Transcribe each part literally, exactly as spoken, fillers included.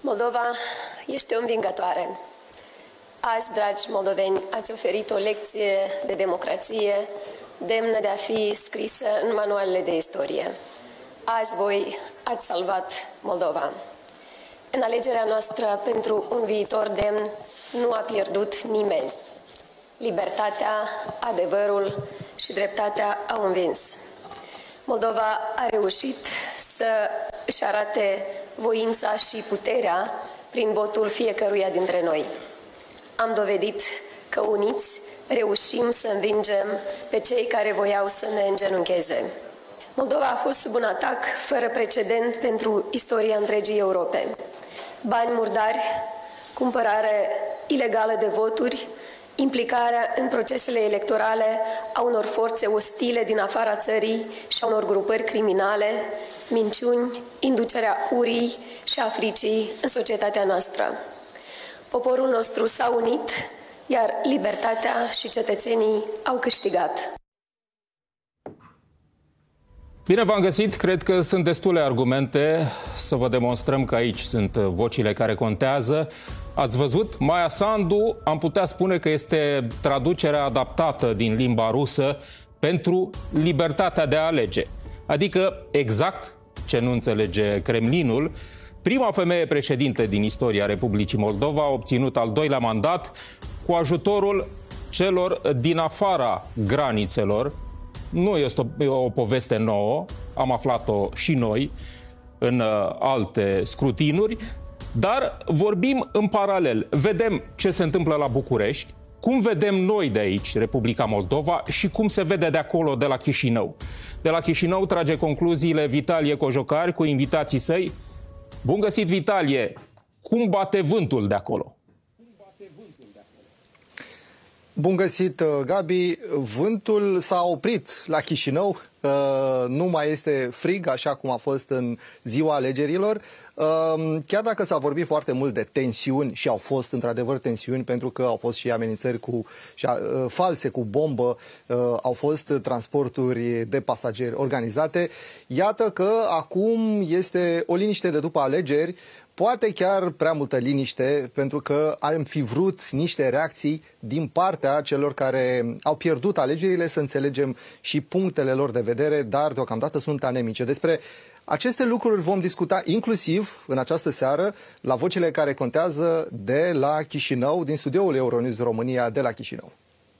Moldova este o învingătoare. Azi, dragi moldoveni, ați oferit o lecție de democrație demnă de a fi scrisă în manualele de istorie. Azi voi ați salvat Moldova. În alegerea noastră pentru un viitor demn nu a pierdut nimeni. Libertatea, adevărul și dreptatea au învins. Moldova a reușit să își arate voința și puterea prin votul fiecăruia dintre noi. Am dovedit că uniți reușim să învingem pe cei care voiau să ne îngenuncheze. Moldova a fost sub un atac fără precedent pentru istoria întregii Europe. Bani murdari, cumpărare ilegală de voturi, implicarea în procesele electorale a unor forțe ostile din afara țării și a unor grupări criminale, minciuni, inducerea urii și a fricii în societatea noastră. Poporul nostru s-a unit, iar libertatea și cetățenii au câștigat. Bine v-am găsit, cred că sunt destule argumente să vă demonstrăm că aici sunt vocile care contează. Ați văzut, Maia Sandu, am putea spune că este traducerea adaptată din limba rusă pentru libertatea de a alege. Adică exact ce nu înțelege Kremlinul. Prima femeie președinte din istoria Republicii Moldova a obținut al doilea mandat cu ajutorul celor din afara granițelor. Nu este o, o poveste nouă, am aflat-o și noi în uh, alte scrutinuri, dar vorbim în paralel. Vedem ce se întâmplă la București, cum vedem noi de aici, Republica Moldova, și cum se vede de acolo, de la Chișinău. De la Chișinău trage concluziile Vitalie Cojocari cu invitații săi. Bun găsit, Vitalie! Cum bate vântul de acolo? Bun găsit, Gabi. Vântul s-a oprit la Chișinău. Nu mai este frig, așa cum a fost în ziua alegerilor. Chiar dacă s-a vorbit foarte mult de tensiuni, și au fost într-adevăr tensiuni, pentru că au fost și amenințări cu, și, false cu bombă, au fost transporturi de pasageri organizate, iată că acum este o liniște de după alegeri, poate chiar prea multă liniște, pentru că am fi vrut niște reacții din partea celor care au pierdut alegerile, să înțelegem și punctele lor de vedere, dar deocamdată sunt anemice. Despre aceste lucruri vom discuta inclusiv în această seară la vocile care contează de la Chișinău, din studioul Euronews România de la Chișinău.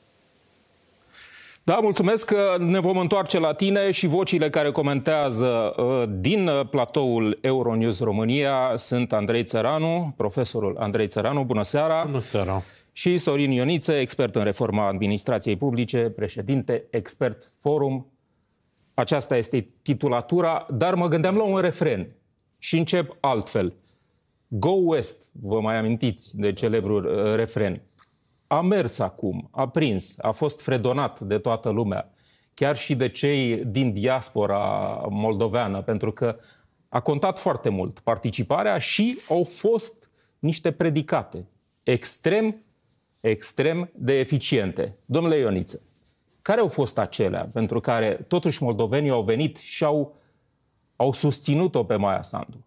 Da, mulțumesc că ne vom întoarce la tine și vocile care comentează din platoul Euronews România sunt Andrei Țăranu, profesorul Andrei Țăranu, bună seara! Bună seara! Și Sorin Ioniță, expert în reforma administrației publice, președinte, expert forum. Aceasta este titulatura, dar mă gândeam la un refren și încep altfel. Go West, vă mai amintiți de celebrul refren. A mers acum, a prins, a fost fredonat de toată lumea, chiar și de cei din diaspora moldoveană, pentru că a contat foarte mult participarea și au fost niște predicate extrem, extrem de eficiente. Domnule Ioniță, care au fost acelea pentru care totuși moldovenii au venit și au, au susținut-o pe Maia Sandu?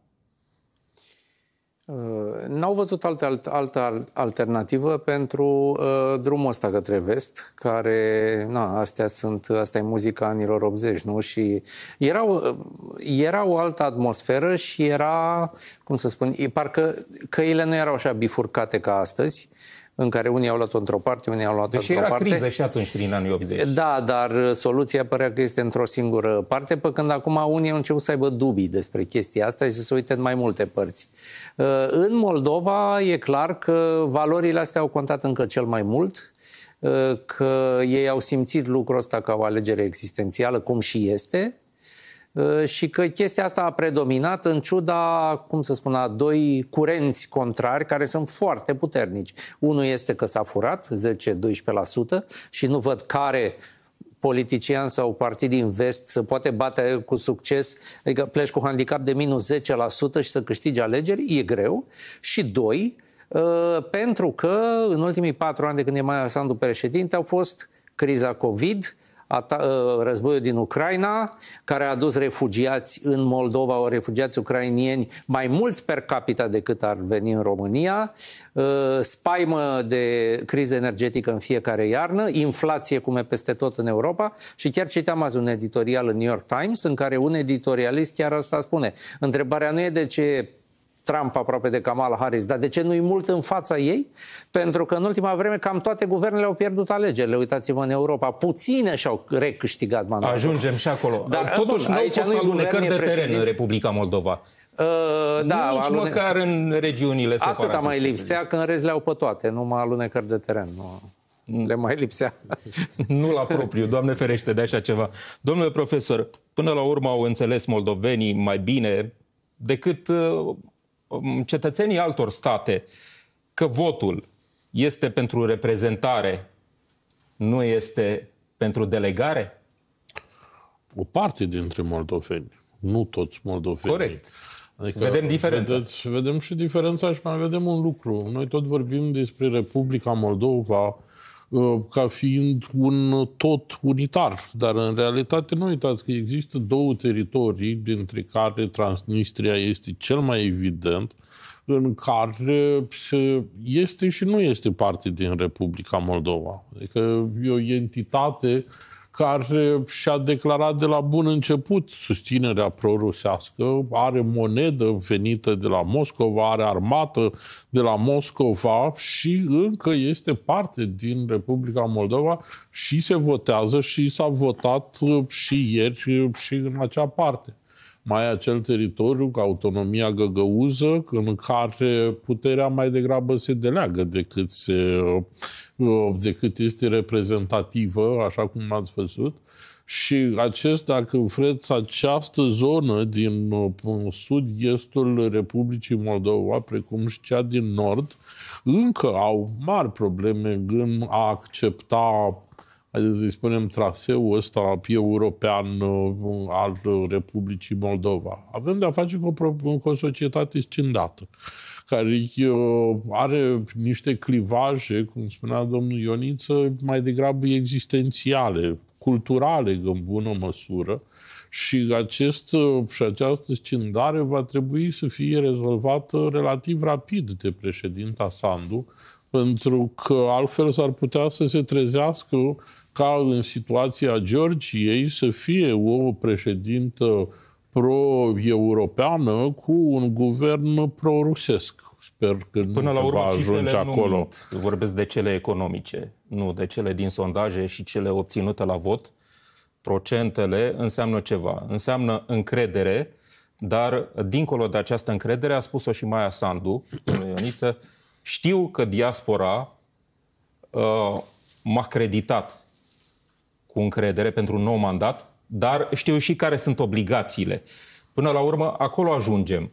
N-au văzut altă, altă alternativă pentru uh, drumul ăsta către vest, care, na, astea sunt, asta e muzica anilor optzeci, nu? Și era o, era o altă atmosferă și era, cum să spun, parcă căile nu erau așa bifurcate ca astăzi, în care unii au luat-o într-o parte, unii au luat-o într-o parte. Deși era criză și atunci, prin anii optzeci. Da, dar soluția părea că este într-o singură parte, pe când acum unii au început să aibă dubii despre chestia asta și să se uite în mai multe părți. În Moldova e clar că valorile astea au contat încă cel mai mult, că ei au simțit lucrul ăsta ca o alegere existențială, cum și este, și că chestia asta a predominat în ciuda, cum să spun, a doi curenți contrari care sunt foarte puternici. Unul este că s-a furat zece doisprezece la sută și nu văd care politician sau partid din vest să poate bate cu succes, adică pleci cu handicap de minus zece la sută și să câștigi alegeri, e greu. Și doi, pentru că în ultimii patru ani de când e Maia Sandu președinte au fost criza COVID, războiul din Ucraina, care a adus refugiați în Moldova, o refugiați ucrainieni mai mulți per capita decât ar veni în România, spaimă de criză energetică în fiecare iarnă, inflație cum e peste tot în Europa și chiar citeam azi un editorial în New York Times în care un editorialist chiar asta spune. Întrebarea nu e de ce Trump aproape de Kamala Harris, dar de ce nu-i mult în fața ei? Pentru că în ultima vreme cam toate guvernele au pierdut alegerile. Uitați-vă în Europa, puține și-au recâștigat mandatul. Ajungem și acolo. Dar totuși bun, nu au aici fost nu-i alunecări de guvern, teren în Republica Moldova. Uh, da, Nici alune... măcar în regiunile separate. Atâta mai lipsea, că în rest le-au pe toate, numai alunecări de teren. Nu le mai lipsea. Nu la propriu, Doamne ferește de așa ceva. Domnule profesor, până la urmă au înțeles moldovenii mai bine decât uh, cetățenii altor state că votul este pentru reprezentare, nu este pentru delegare? O parte dintre moldoveni, nu toți moldovenii. Corect. Adică vedem diferența. Vedeți, vedem și diferența și mai vedem un lucru. Noi tot vorbim despre Republica Moldova ca fiind un tot unitar. Dar în realitate nu uitați că există două teritorii, dintre care Transnistria este cel mai evident, în care este și nu este parte din Republica Moldova. Adică e o entitate care și-a declarat de la bun început susținerea pro-rusească, are monedă venită de la Moscova, are armată de la Moscova și încă este parte din Republica Moldova și se votează și s-a votat și ieri și în acea parte. Mai e acel teritoriu, ca autonomia găgăuză, în care puterea mai degrabă se deleagă decât, se, decât este reprezentativă, așa cum ați văzut. Și acest, dacă vreți, această zonă din sud-estul Republicii Moldova, precum și cea din nord, încă au mari probleme în a accepta, haideți să-i spunem, traseul ăsta european al Republicii Moldova. Avem de-a face cu o, cu o societate scindată, care are niște clivaje, cum spunea domnul Ioniță, mai degrabă existențiale, culturale în bună măsură, și, acest, și această scindare va trebui să fie rezolvată relativ rapid de președinta Sandu, pentru că altfel s-ar putea să se trezească ca în situația Georgiei să fie o președintă pro-europeană cu un guvern pro-rusesc. Sper că Până nu la urmă, va ajunge acolo. Nu vorbesc de cele economice, nu de cele din sondaje și cele obținute la vot. Procentele înseamnă ceva. Înseamnă încredere, dar dincolo de această încredere, a spus-o și Maia Sandu, domnule Ioniță, știu că diaspora uh, m-a creditat cu încredere pentru un nou mandat, dar știu și care sunt obligațiile. Până la urmă, acolo ajungem.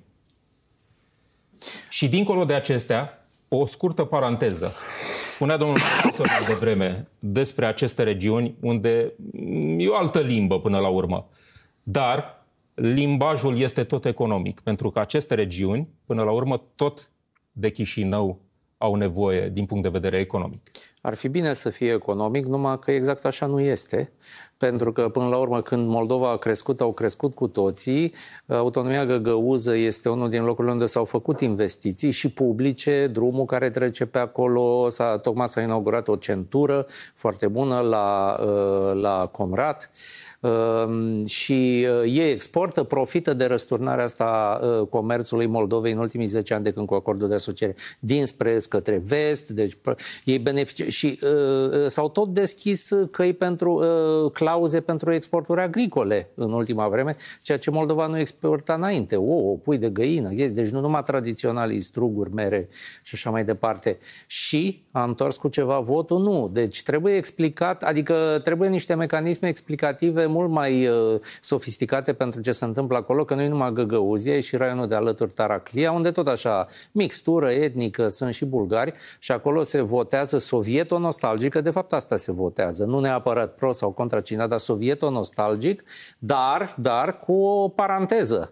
Și dincolo de acestea, o scurtă paranteză. Spunea domnul profesor de vreme despre aceste regiuni unde e o altă limbă până la urmă. Dar limbajul este tot economic, pentru că aceste regiuni, până la urmă, tot de Chișinău au nevoie din punct de vedere economic. Ar fi bine să fie economic, numai că exact așa nu este. Pentru că, până la urmă, când Moldova a crescut, au crescut cu toții. Autonomia găgăuză este unul din locurile unde s-au făcut investiții și publice, drumul care trece pe acolo, s-a, tocmai s-a inaugurat o centură foarte bună la, la Comrat. Uh, și uh, ei exportă, profită de răsturnarea asta uh, comerțului Moldovei în ultimii zece ani de când cu acordul de asociere dinspre est către vest, deci ei beneficiază și uh, s-au tot deschis căi pentru uh, clauze pentru exporturi agricole în ultima vreme, ceea ce Moldova nu exporta înainte, ouă, pui de găină, deci nu numai tradiționalii struguri, mere și așa mai departe. Și a întors cu ceva votul? Nu. Deci trebuie explicat, adică trebuie niște mecanisme explicative mult mai uh, sofisticate pentru ce se întâmplă acolo, că nu e numai Găgăuzia, e și raionul de alături Taraclia, unde tot așa mixtură etnică, sunt și bulgari și acolo se votează sovieto-nostalgică, de fapt asta se votează, nu neapărat pro sau contra cine, dar sovieto-nostalgic, dar, dar cu o paranteză.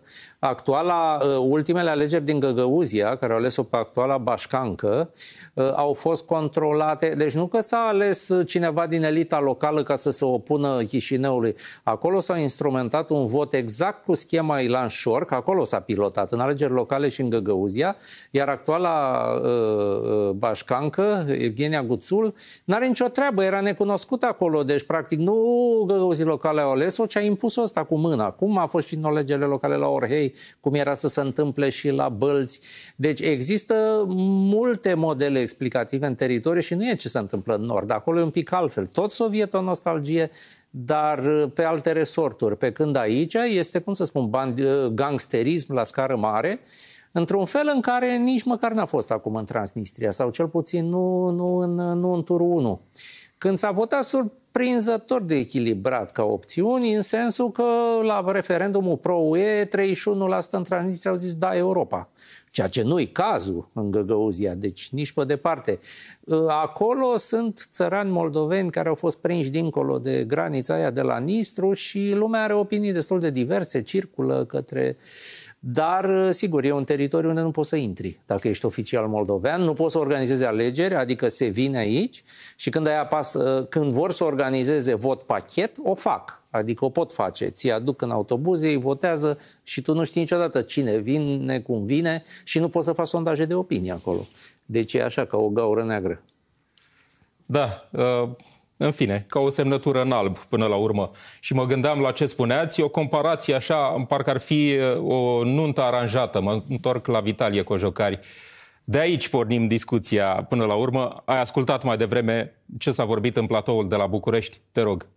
Actuala, ultimele alegeri din Găgăuzia, care au ales-o pe actuala Bașcancă, au fost controlate. Deci nu că s-a ales cineva din elita locală ca să se opună Chișinăului. Acolo s-a instrumentat un vot exact cu schema Ilan Șor, că acolo s-a pilotat, în alegeri locale și în Găgăuzia, iar actuala uh, Bașcancă, Evgenia Guțul, n-are nicio treabă, era necunoscută acolo, deci practic nu Găgăuzii locale au ales-o, ci a impus-o asta cu mâna. Cum a fost și în alegerile locale la Orhei, cum era să se întâmple și la Bălți. Deci există multe modele explicative în teritoriu și nu e ce se întâmplă în nord. Acolo e un pic altfel. Tot sovieto-nostalgie, dar pe alte resorturi. Pe când aici este, cum să spun, gangsterism la scară mare, într-un fel în care nici măcar n-a fost acum în Transnistria, sau cel puțin nu, nu, în, nu în turul unu. Când s-a votat surprinzător de echilibrat ca opțiuni, în sensul că la referendumul pro-U E, treizeci și unu la sută în Transnistria au zis da Europa. Ceea ce nu-i cazul în Găgăuzia, deci nici pe departe. Acolo sunt țărani moldoveni care au fost prinși dincolo de granița aia de la Nistru și lumea are opinii destul de diverse, circulă către... Dar, sigur, e un teritoriu unde nu poți să intri. Dacă ești oficial moldovean, nu poți să organizezi alegeri, adică se vine aici și când, aia pasă, când vor să organizeze vot pachet, o fac. Adică o pot face. Ți aduc în autobuz, ei votează și tu nu știi niciodată cine vine, cum vine și nu poți să faci sondaje de opinie acolo. Deci e așa, ca o gaură neagră. Da, uh... în fine, ca o semnătură în alb până la urmă. Și mă gândeam la ce spuneați, o comparație așa, parcă ar fi o nuntă aranjată. Mă întorc la Vitalie Cojocari. De aici pornim discuția până la urmă. Ai ascultat mai devreme ce s-a vorbit în platoul de la București? Te rog.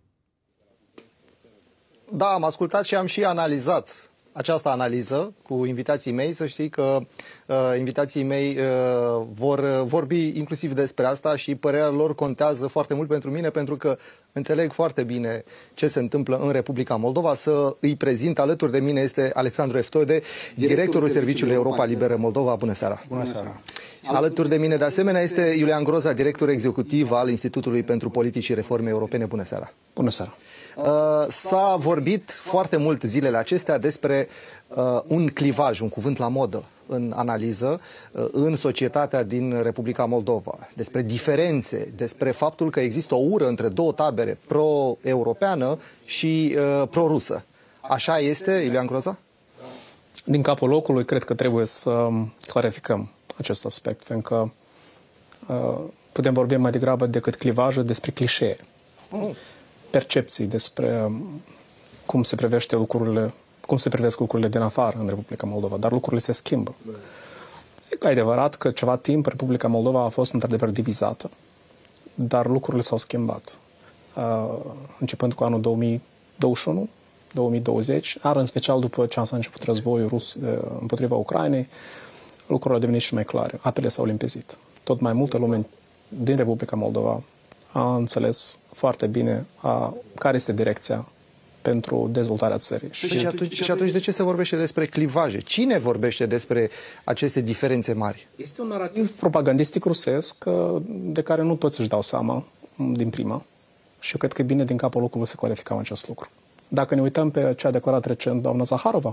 Da, am ascultat și am și analizat această analiză cu invitații mei. Să știi că uh, invitații mei uh, vor vorbi inclusiv despre asta și părerea lor contează foarte mult pentru mine, pentru că înțeleg foarte bine ce se întâmplă în Republica Moldova. Să îi prezint, alături de mine este Alexandru Eftode, directorul Serviciului Europa Liberă Moldova. Bună seara! Bună seara! Alături de mine, de asemenea, este Iulian Groza, director executiv al Institutului pentru Politici și Reforme Europene. Bună seara! Bună seara! S-a vorbit foarte mult zilele acestea despre uh, un clivaj, un cuvânt la modă în analiză, uh, în societatea din Republica Moldova, despre diferențe, despre faptul că există o ură între două tabere, pro-europeană și uh, pro-rusă. Așa este, Iulian Groza? Din capul locului, cred că trebuie să clarificăm acest aspect, pentru că uh, putem vorbi mai degrabă decât clivaje despre clișee. Mm. Percepții despre cum se privește lucrurile, cum se privesc lucrurile din afară în Republica Moldova, dar lucrurile se schimbă. E adevărat că ceva timp Republica Moldova a fost într-adevăr divizată, dar lucrurile s-au schimbat. Uh, începând cu anul două mii douăzeci și unu, două mii douăzeci, dar în special după ce s-a început războiul rus uh, împotriva Ucrainei, lucrurile au devenit și mai clare. Apele s-au limpezit. Tot mai multă lume din Republica Moldova a înțeles foarte bine a, care este direcția pentru dezvoltarea țării. Și, și, atunci, și atunci de ce se vorbește despre clivaje? Cine vorbește despre aceste diferențe mari? Este un narativ propagandistic rusesc de care nu toți își dau seama din prima și eu cred că e bine din capul locului să clarificăm acest lucru. Dacă ne uităm pe ce a declarat recent doamna Zaharova,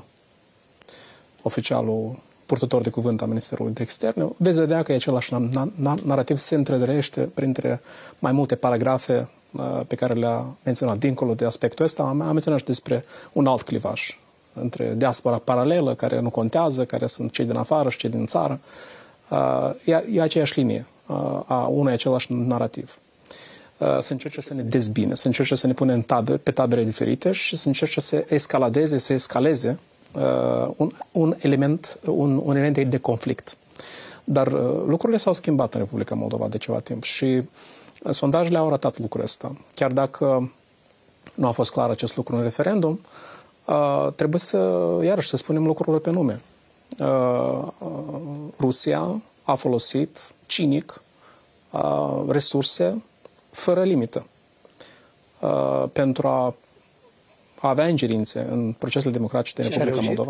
oficialul purtător de cuvânt al Ministerului de Externe, veți vedea că același narativ se întrezărește printre mai multe paragrafe uh, pe care le-a menționat. Dincolo de aspectul ăsta, am menționat și despre un alt clivaj între diaspora paralelă, care nu contează, care sunt cei din afară și cei din țară. Uh, e, e aceeași linie uh, a unui același narativ. Uh, se încerce să ne dezbine, se încerce să ne pune în tabere, pe tabere diferite și se încerce să escaladeze, să escaleze Uh, un, un element un, un element de conflict. Dar uh, lucrurile s-au schimbat în Republica Moldova de ceva timp și uh, sondajele au arătat lucrul ăsta. Chiar dacă nu a fost clar acest lucru în referendum, uh, trebuie să, iarăși, să spunem lucrurile pe nume. Uh, uh, Rusia a folosit cinic uh, resurse fără limită uh, pentru a a avea ingerințe în procesele democratice din Republica Moldova,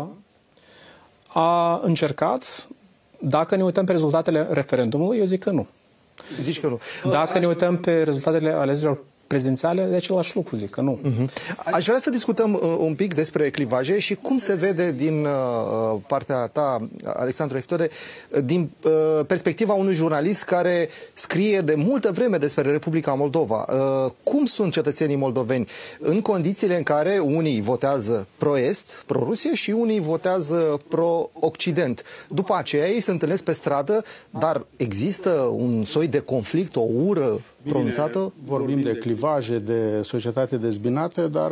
a încercat, dacă ne uităm pe rezultatele referendumului, eu zic că nu. Zici că nu. Dacă ne uităm pe rezultatele alegerilor prezidențiale, de același lucru, zic că nu. Uh-huh. Aș vrea să discutăm uh, un pic despre clivaje și cum se vede din uh, partea ta, Alexandru Eftode, din uh, perspectiva unui jurnalist care scrie de multă vreme despre Republica Moldova. Uh, cum sunt cetățenii moldoveni în condițiile în care unii votează pro-est, pro-Rusie și unii votează pro-Occident? După aceea ei se întâlnesc pe stradă, dar există un soi de conflict, o ură pronunțată? Bine, vorbim de clivaje, de societate dezbinată, dar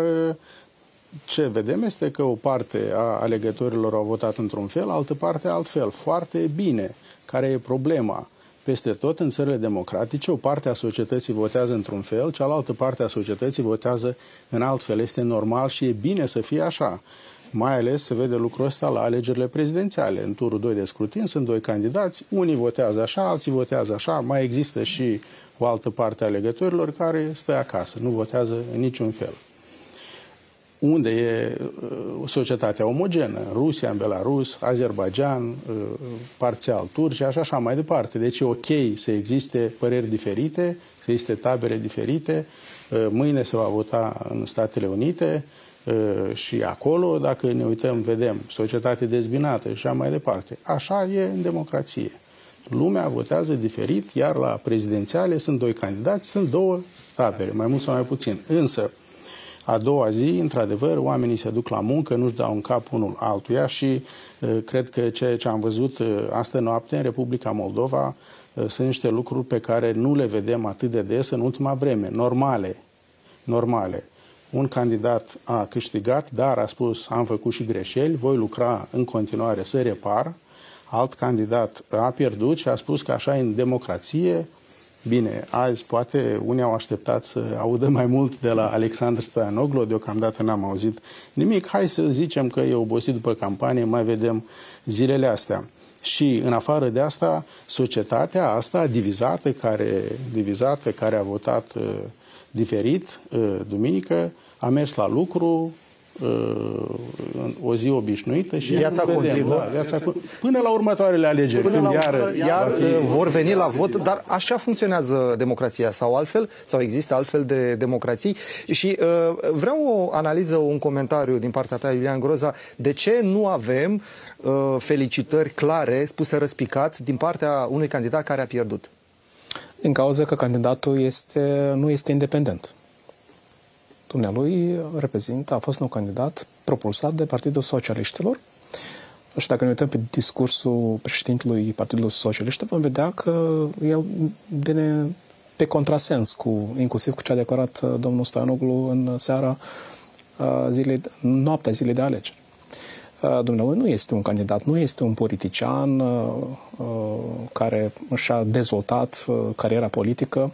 ce vedem este că o parte a alegătorilor au votat într-un fel, altă parte altfel. Foarte bine. Care e problema? Peste tot în țările democratice, o parte a societății votează într-un fel, cealaltă parte a societății votează în alt fel. Este normal și e bine să fie așa. Mai ales se vede lucrul ăsta la alegerile prezidențiale. În turul doi de scrutin sunt doi candidați, unii votează așa, alții votează așa, mai există și o altă parte a alegătorilor care stă acasă, nu votează în niciun fel. Unde e uh, societatea omogenă? Rusia, în Belarus, Azerbaijan, uh, parțial Turcia și așa mai departe. Deci e ok să existe păreri diferite, să existe tabere diferite. Uh, mâine se va vota în Statele Unite uh, și acolo, dacă ne uităm, vedem societate dezbinată și așa mai departe. Așa e în democrație. Lumea votează diferit, iar la prezidențiale sunt doi candidați, sunt două tabere, mai mult sau mai puțin. Însă, a doua zi, într-adevăr, oamenii se duc la muncă, nu-și dau în cap unul altuia și uh, cred că ceea ce am văzut uh, astă noapte în Republica Moldova uh, sunt niște lucruri pe care nu le vedem atât de des în ultima vreme, normale. Normale. Un candidat a câștigat, dar a spus, am făcut și greșeli, voi lucra în continuare să repar. Alt candidat a pierdut și a spus că așa e în democrație. Bine, azi poate unii au așteptat să audă mai mult de la Alexandru Stoianoglu, deocamdată n-am auzit nimic. Hai să zicem că e obosit după campanie, mai vedem zilele astea. Și în afară de asta, societatea asta divizată, care, divizată, care a votat uh, diferit uh, duminică, a mers la lucru, o zi obișnuită și viața continuă. Da, viața, până la următoarele alegeri. Până la iar, iar fi... vor veni la vot, dar așa funcționează democrația sau altfel, sau există altfel de democrații. Și uh, vreau o analiză, un comentariu din partea ta, Iulian Groza, de ce nu avem uh, felicitări clare, spuse răspicat, din partea unui candidat care a pierdut? Din cauza că candidatul este, nu este independent. Dumnealui reprezintă, a fost un candidat propulsat de Partidul Socialiștilor și dacă ne uităm pe discursul președintelui Partidului Socialist, vom vedea că el vine pe contrasens, cu, inclusiv cu ce a declarat domnul Stoianoglu în seara zilei, noaptea zilei de alegeri. Dumnealui nu este un candidat, nu este un politician care și-a dezvoltat cariera politică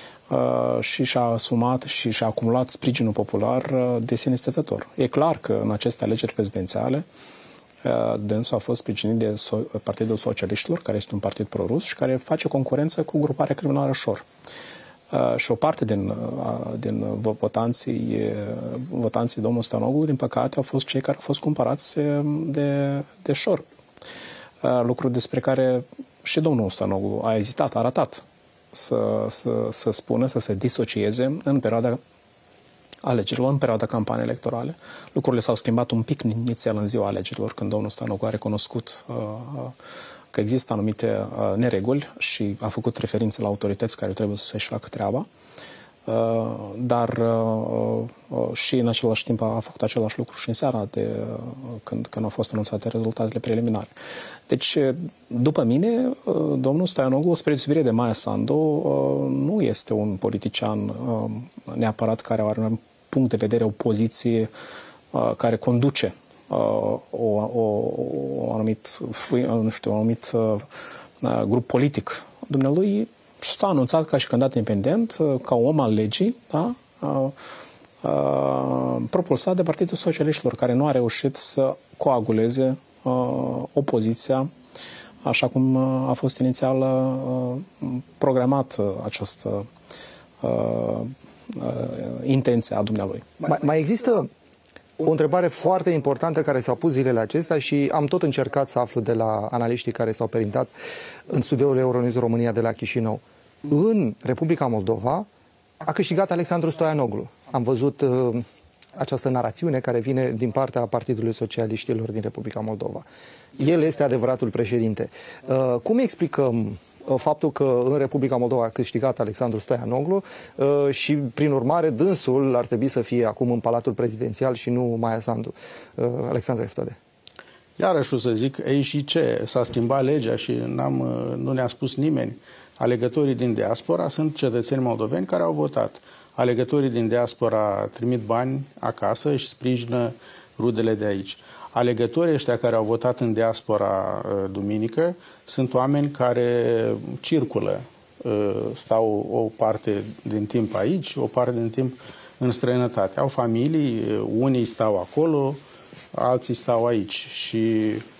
și și-a asumat și și-a acumulat sprijinul popular de sine stătător. E clar că în aceste alegeri prezidențiale dânsul a fost sprijinit de Partidul Socialiștilor, care este un partid pro-rus și care face concurență cu gruparea criminală Șor. Și o parte din, din votanții, votanții domnului Stoianoglu, din păcate, au fost cei care au fost cumpărați de, de Șor. Lucru despre care și domnul Stoianoglu a ezitat, a ratat să, să, să spună, să se disocieze în perioada alegerilor, în perioada campaniei electorale. Lucrurile s-au schimbat un pic inițial în ziua alegerilor, când domnul Stoianoglu a recunoscut uh, că există anumite uh, nereguli și a făcut referințe la autorități care trebuie să-și facă treaba. Uh, dar uh, uh, și în același timp a făcut același lucru și în seara de, uh, când, când au fost anunțate rezultatele preliminare. Deci, după mine, uh, domnul Stoianoglu, spre deosebire de Maia Sandu, uh, nu este un politician uh, neapărat care are un punct de vedere, o poziție uh, care conduce uh, o, o, o anumit, nu știu, un anumit uh, grup politic. Dumnealui s-a anunțat ca și candidat independent, ca om al legii, da? a, a, propulsat de Partidul Socialiștilor, care nu a reușit să coaguleze a, opoziția, așa cum a fost inițial a, programat această a, a, intenție a dumnealui. Mai, mai există o întrebare foarte importantă care s-a pus zilele acestea și am tot încercat să aflu de la analiștii care s-au perintat în studioul Euronews România de la Chișinău. În Republica Moldova A câștigat Alexandru Stoianoglu. Am văzut uh, această narațiune care vine din partea Partidului Socialiștilor din Republica Moldova. El este adevăratul președinte. Uh, cum explicăm faptul că în Republica Moldova a câștigat Alexandru Stoianoglu uh, și, prin urmare, dânsul ar trebui să fie acum în Palatul Prezidențial și nu Maia Sandu? Uh, Alexandru Eftode. Iarăși o să zic, ei și ce? S-a schimbat legea și n-am, nu ne-a spus nimeni. Alegătorii din diaspora sunt cetățeni moldoveni care au votat. Alegătorii din diaspora trimit bani acasă și sprijină rudele de aici. Alegătorii ăștia care au votat în diaspora uh, duminică sunt oameni care circulă. Uh, stau o parte din timp aici, o parte din timp în străinătate. Au familii, uh, unii stau acolo, alții stau aici. Și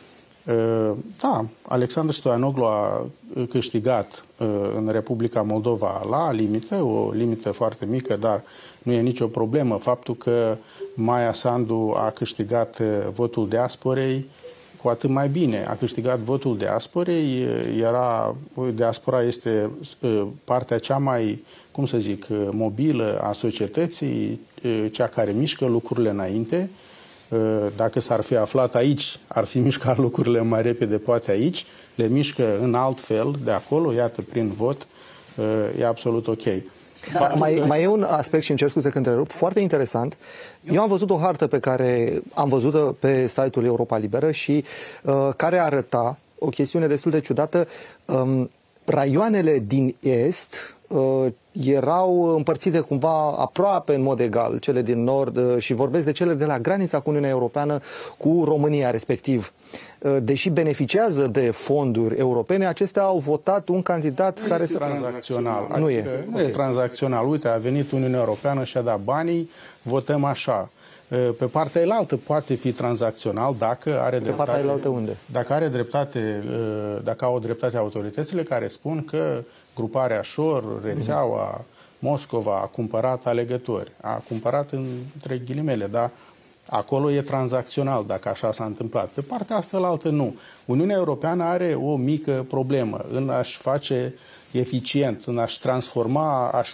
uh, da, Alexandru Stoianoglu a câștigat uh, în Republica Moldova la limită, o limită foarte mică, dar nu e nicio problemă. Faptul că Maia Sandu a câștigat votul diasporei, cu atât mai bine. A câștigat votul diasporei, era, diaspora este partea cea mai, cum să zic, mobilă a societății, cea care mișcă lucrurile înainte. Dacă s-ar fi aflat aici, ar fi mișcat lucrurile mai repede, poate aici. Le mișcă în alt fel, de acolo, iată, prin vot, e absolut ok. Da, mai, mai e un aspect, și îmi cer scuze că întrerup, foarte interesant. Eu am văzut o hartă pe care am văzut-o pe site-ul Europa Liberă și uh, care arăta o chestiune destul de ciudată. Um, raioanele din Est uh, erau împărțite cumva aproape în mod egal, cele din Nord, uh, și vorbesc de cele de la granița cu Uniunea Europeană cu România, respectiv. Uh, deși beneficiază de fonduri europene, acestea au votat un candidat nu care este să... tranzacțional. Nu adică e. Nu okay. e tranzacțional. Uite, a venit Uniunea Europeană și a dat banii, votăm așa. Pe partea elaltă poate fi tranzacțional dacă are dreptate. Pe partea elaltă unde? Dacă are dreptate, dacă au dreptate autoritățile care spun că gruparea Șor, rețeaua, Moscova a cumpărat alegători. A cumpărat între ghilimele, dar acolo e tranzacțional, dacă așa s-a întâmplat. Pe partea asta la altă nu. Uniunea Europeană are o mică problemă în a-și face eficient, în a-și transforma a-și,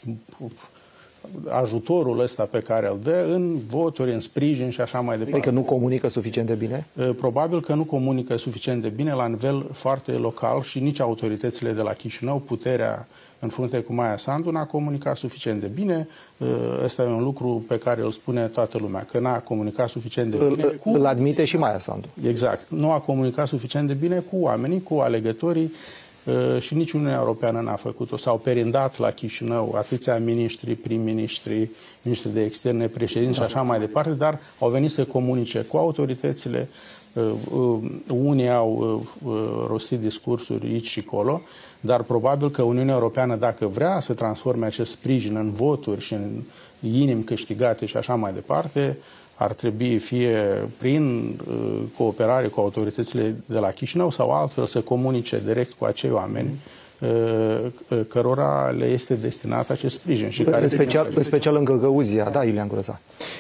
ajutorul ăsta pe care îl dă în voturi, în sprijin și așa mai departe. Adică nu comunică suficient de bine? Probabil că nu comunică suficient de bine la nivel foarte local și nici autoritățile de la Chișinău, puterea în frunte cu Maia Sandu, n-a comunicat suficient de bine. Ăsta e un lucru pe care îl spune toată lumea, că n-a comunicat suficient de bine. Îl, cu... îl admite și Maia Sandu. Exact. Nu a comunicat suficient de bine cu oamenii, cu alegătorii, și nici Uniunea Europeană n-a făcut-o. S-au perindat la Chișinău atâția miniștri, prim-ministri, ministri de externe, președinți și așa mai departe, dar au venit să comunice cu autoritățile. Unii au rostit discursuri aici și acolo, dar probabil că Uniunea Europeană, dacă vrea să transforme acest sprijin în voturi și în inimi câștigate și așa mai departe, ar trebui fie prin uh, cooperare cu autoritățile de la Chișinău sau altfel să comunice direct cu acei oameni uh, cărora le este destinat acest sprijin. Și care în, special, în special în Găgăuzia, da, Iulian Groza.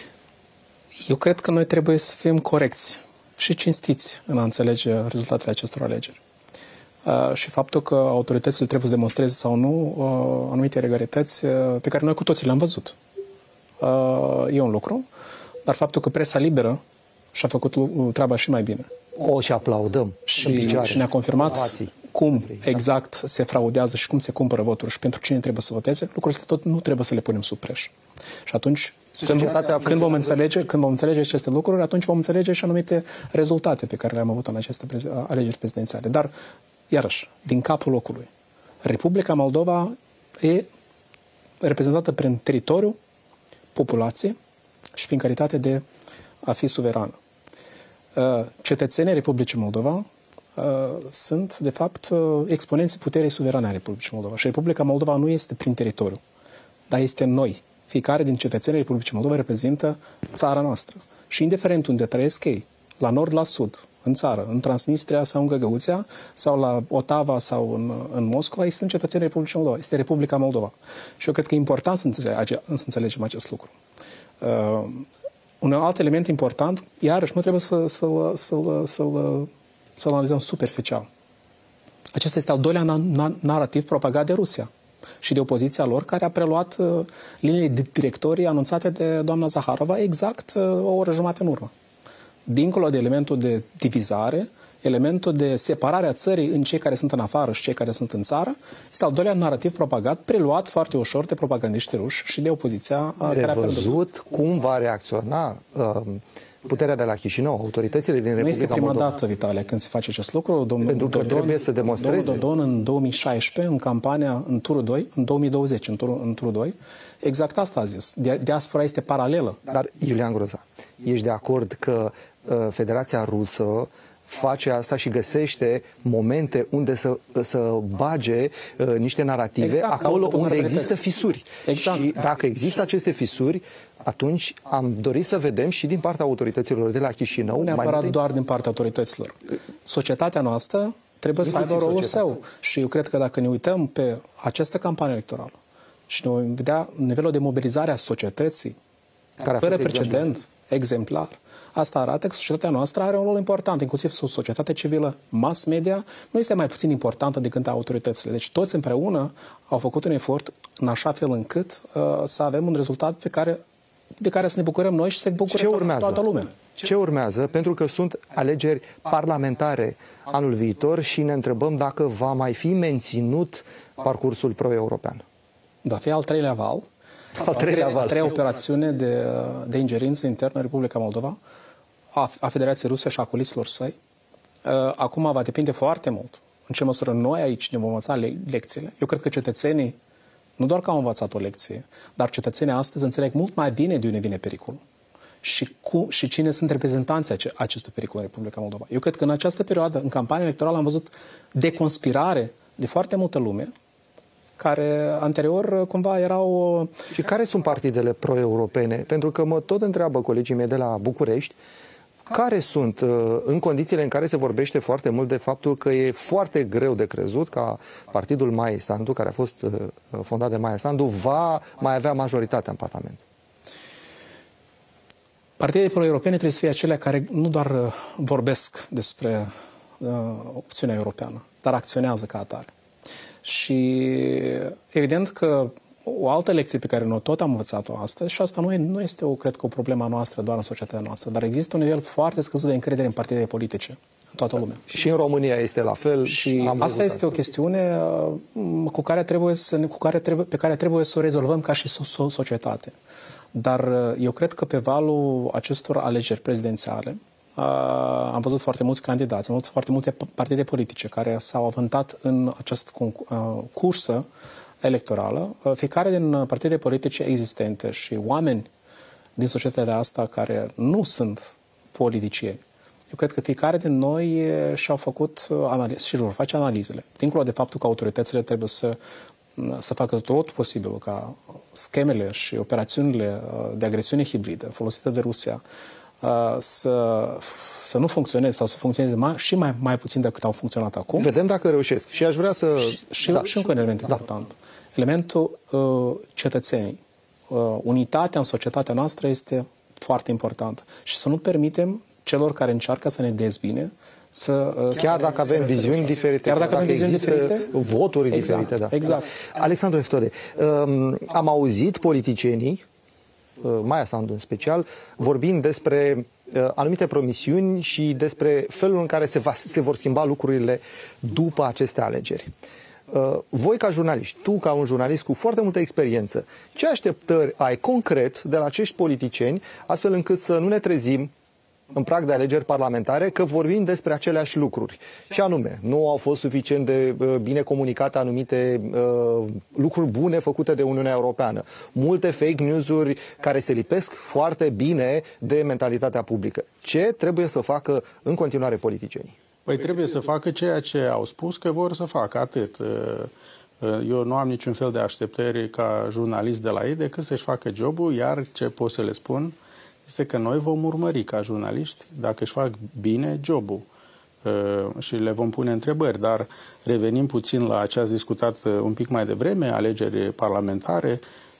Eu cred că noi trebuie să fim corecți și cinstiți în a înțelege rezultatele acestor alegeri. Uh, și faptul că autoritățile trebuie să demonstreze sau nu uh, anumite regularități uh, pe care noi cu toții le-am văzut. Uh, e un lucru. Dar faptul că presa liberă și-a făcut treaba și mai bine. O, și aplaudăm. Și, și ne-a confirmat Ovații. cum exact se fraudează și cum se cumpără voturi și pentru cine trebuie să voteze, lucrurile astea tot nu trebuie să le punem sub preș. Și atunci, când, când, vom înțelege, când vom înțelege aceste lucruri, atunci vom înțelege și anumite rezultate pe care le-am avut în aceste alegeri prezidențiale. Dar, iarăși, din capul locului, Republica Moldova e reprezentată prin teritoriu, populație, și prin calitate de a fi suverană. Cetățenii Republicii Moldova sunt, de fapt, exponenții puterii suverane a Republicii Moldova. Și Republica Moldova nu este prin teritoriu, dar este noi. Fiecare din cetățenii Republicii Moldova reprezintă țara noastră. Și indiferent unde trăiesc ei, la nord, la sud, în țară, în Transnistria sau în Găgăuzia, sau la Otava sau în, în Moscova, ei sunt cetățenii Republicii Moldova. Este Republica Moldova. Și eu cred că e important să înțelegem, să înțelegem acest lucru. Uh, un alt element important, iarăși, nu trebuie să, să-l, să-l, să-l, să-l analizăm superficial. Acesta este al doilea na- na- narativ propagat de Rusia. și de opoziția lor, care a preluat uh, liniile directorii anunțate de doamna Zaharova exact uh, o oră jumătate în urmă. Dincolo de elementul de divizare, elementul de separare a țării în cei care sunt în afară și cei care sunt în țară, este al doilea narativ propagat, preluat foarte ușor de propagandiști ruși și de opoziția uh, de care a văzut cum va reacționa uh, puterea de la Chișinău, autoritățile din Republica Moldova. Nu este prima Moldova. dată, Vitale, când se face acest lucru. Domnul Pentru că Dodon, trebuie să demonstreze. Domnul Dodon în două mii șaisprezece, în campania în turul doi, în două mii douăzeci, în turul, în turul doi, exact asta a zis. Diaspora este paralelă. Dar, Iulian Groza, ești de acord că uh, Federația Rusă face asta și găsește momente unde să, să bage uh, niște narative exact, acolo unde există fisuri. Exact. Și dacă există aceste fisuri, atunci am dorit să vedem și din partea autorităților de la Chișinău. Nu neapărat mai multe... doar din partea autorităților. Societatea noastră trebuie să aibă rolul său. Și eu cred că dacă ne uităm pe această campanie electorală și ne vedea nivelul de mobilizare a societății, care fără precedent, exemplar, asta arată că societatea noastră are un rol important, inclusiv societatea civilă, mass media, nu este mai puțin importantă decât autoritățile. Deci toți împreună au făcut un efort în așa fel încât uh, să avem un rezultat pe care, de care să ne bucurăm noi și să se bucure Ce urmează? toată lumea. Ce urmează? Pentru că sunt alegeri parlamentare anul viitor și ne întrebăm dacă va mai fi menținut parcursul pro-european. Va fi al treilea val. Al treilea val. A treia operațiune de, de ingerință internă în Republica Moldova a, a Federației Ruse și a coliților săi. Acum va depinde foarte mult în ce măsură noi aici ne vom învăța le lecțiile. Eu cred că cetățenii, nu doar că au învățat o lecție, dar cetățenii astăzi înțeleg mult mai bine de unde vine pericolul și, cu, și cine sunt reprezentanții acestui pericol în Republica Moldova. Eu cred că în această perioadă, în campania electorală, am văzut deconspirare de foarte multă lume, care anterior cumva erau... Și care sunt partidele pro-europene? Pentru că mă tot întreabă colegii mei de la București, care sunt, în condițiile în care se vorbește foarte mult de faptul că e foarte greu de crezut ca partidul Maia Sandu, care a fost fondat de Maia Sandu, va mai avea majoritatea în Parlament? Partidele pro-europene trebuie să fie acelea care nu doar vorbesc despre uh, opțiunea europeană, dar acționează ca atare. Și evident că o altă lecție pe care noi tot am învățat-o astăzi, și asta nu, e, nu este, o, cred că, o problemă noastră doar în societatea noastră, dar există un nivel foarte scăzut de încredere în partidele politice, în toată lumea. Și în România este la fel. Și asta este asta. o chestiune cu care trebuie să, cu care trebuie, pe care trebuie să o rezolvăm ca și societate. Dar eu cred că pe valul acestor alegeri prezidențiale, Uh, am văzut foarte mulți candidați, am văzut foarte multe partide politice care s-au avântat în această uh, cursă electorală. Uh, fiecare din partide politice existente și oameni din societatea asta care nu sunt politicieni, eu cred că fiecare din noi și-au făcut analize și vor face analizele. Dincolo de faptul că autoritățile trebuie să, să facă tot posibilul ca schemele și operațiunile de agresiune hibridă folosite de Rusia Să, să nu funcționeze sau să funcționeze mai, și mai, mai puțin decât au funcționat acum. Vedem dacă reușesc. Și aș vrea să... Și, și, da. și încă un element da. important. Elementul uh, cetățenii. Uh, unitatea în societatea noastră este foarte importantă. Și să nu permitem celor care încearcă să ne dezbine să... Uh, Chiar dacă avem viziuni diferite. Chiar dacă, dacă avem viziuni diferite. Voturi exact, diferite, da. Exact. Da. Alexandru Eftode, um, am auzit politicienii, Maia Sandu în special, vorbind despre uh, anumite promisiuni și despre felul în care se, va, se vor schimba lucrurile după aceste alegeri. Uh, voi ca jurnaliști, tu ca un jurnalist cu foarte multă experiență, ce așteptări ai concret de la acești politicieni, astfel încât să nu ne trezim în prag de alegeri parlamentare că vorbim despre aceleași lucruri. Și anume, nu au fost suficient de uh, bine comunicate anumite uh, lucruri bune făcute de Uniunea Europeană. Multe fake news-uri care se lipesc foarte bine de mentalitatea publică. Ce trebuie să facă în continuare politicienii? Păi trebuie să facă ceea ce au spus că vor să facă, atât. Eu nu am niciun fel de așteptări ca jurnalist de la ei decât să-și facă jobul, iar ce pot să le spun este că noi vom urmări ca jurnaliști dacă își fac bine jobul și le vom pune întrebări. Dar revenim puțin la ce ați discutat un pic mai devreme, alegeri parlamentare,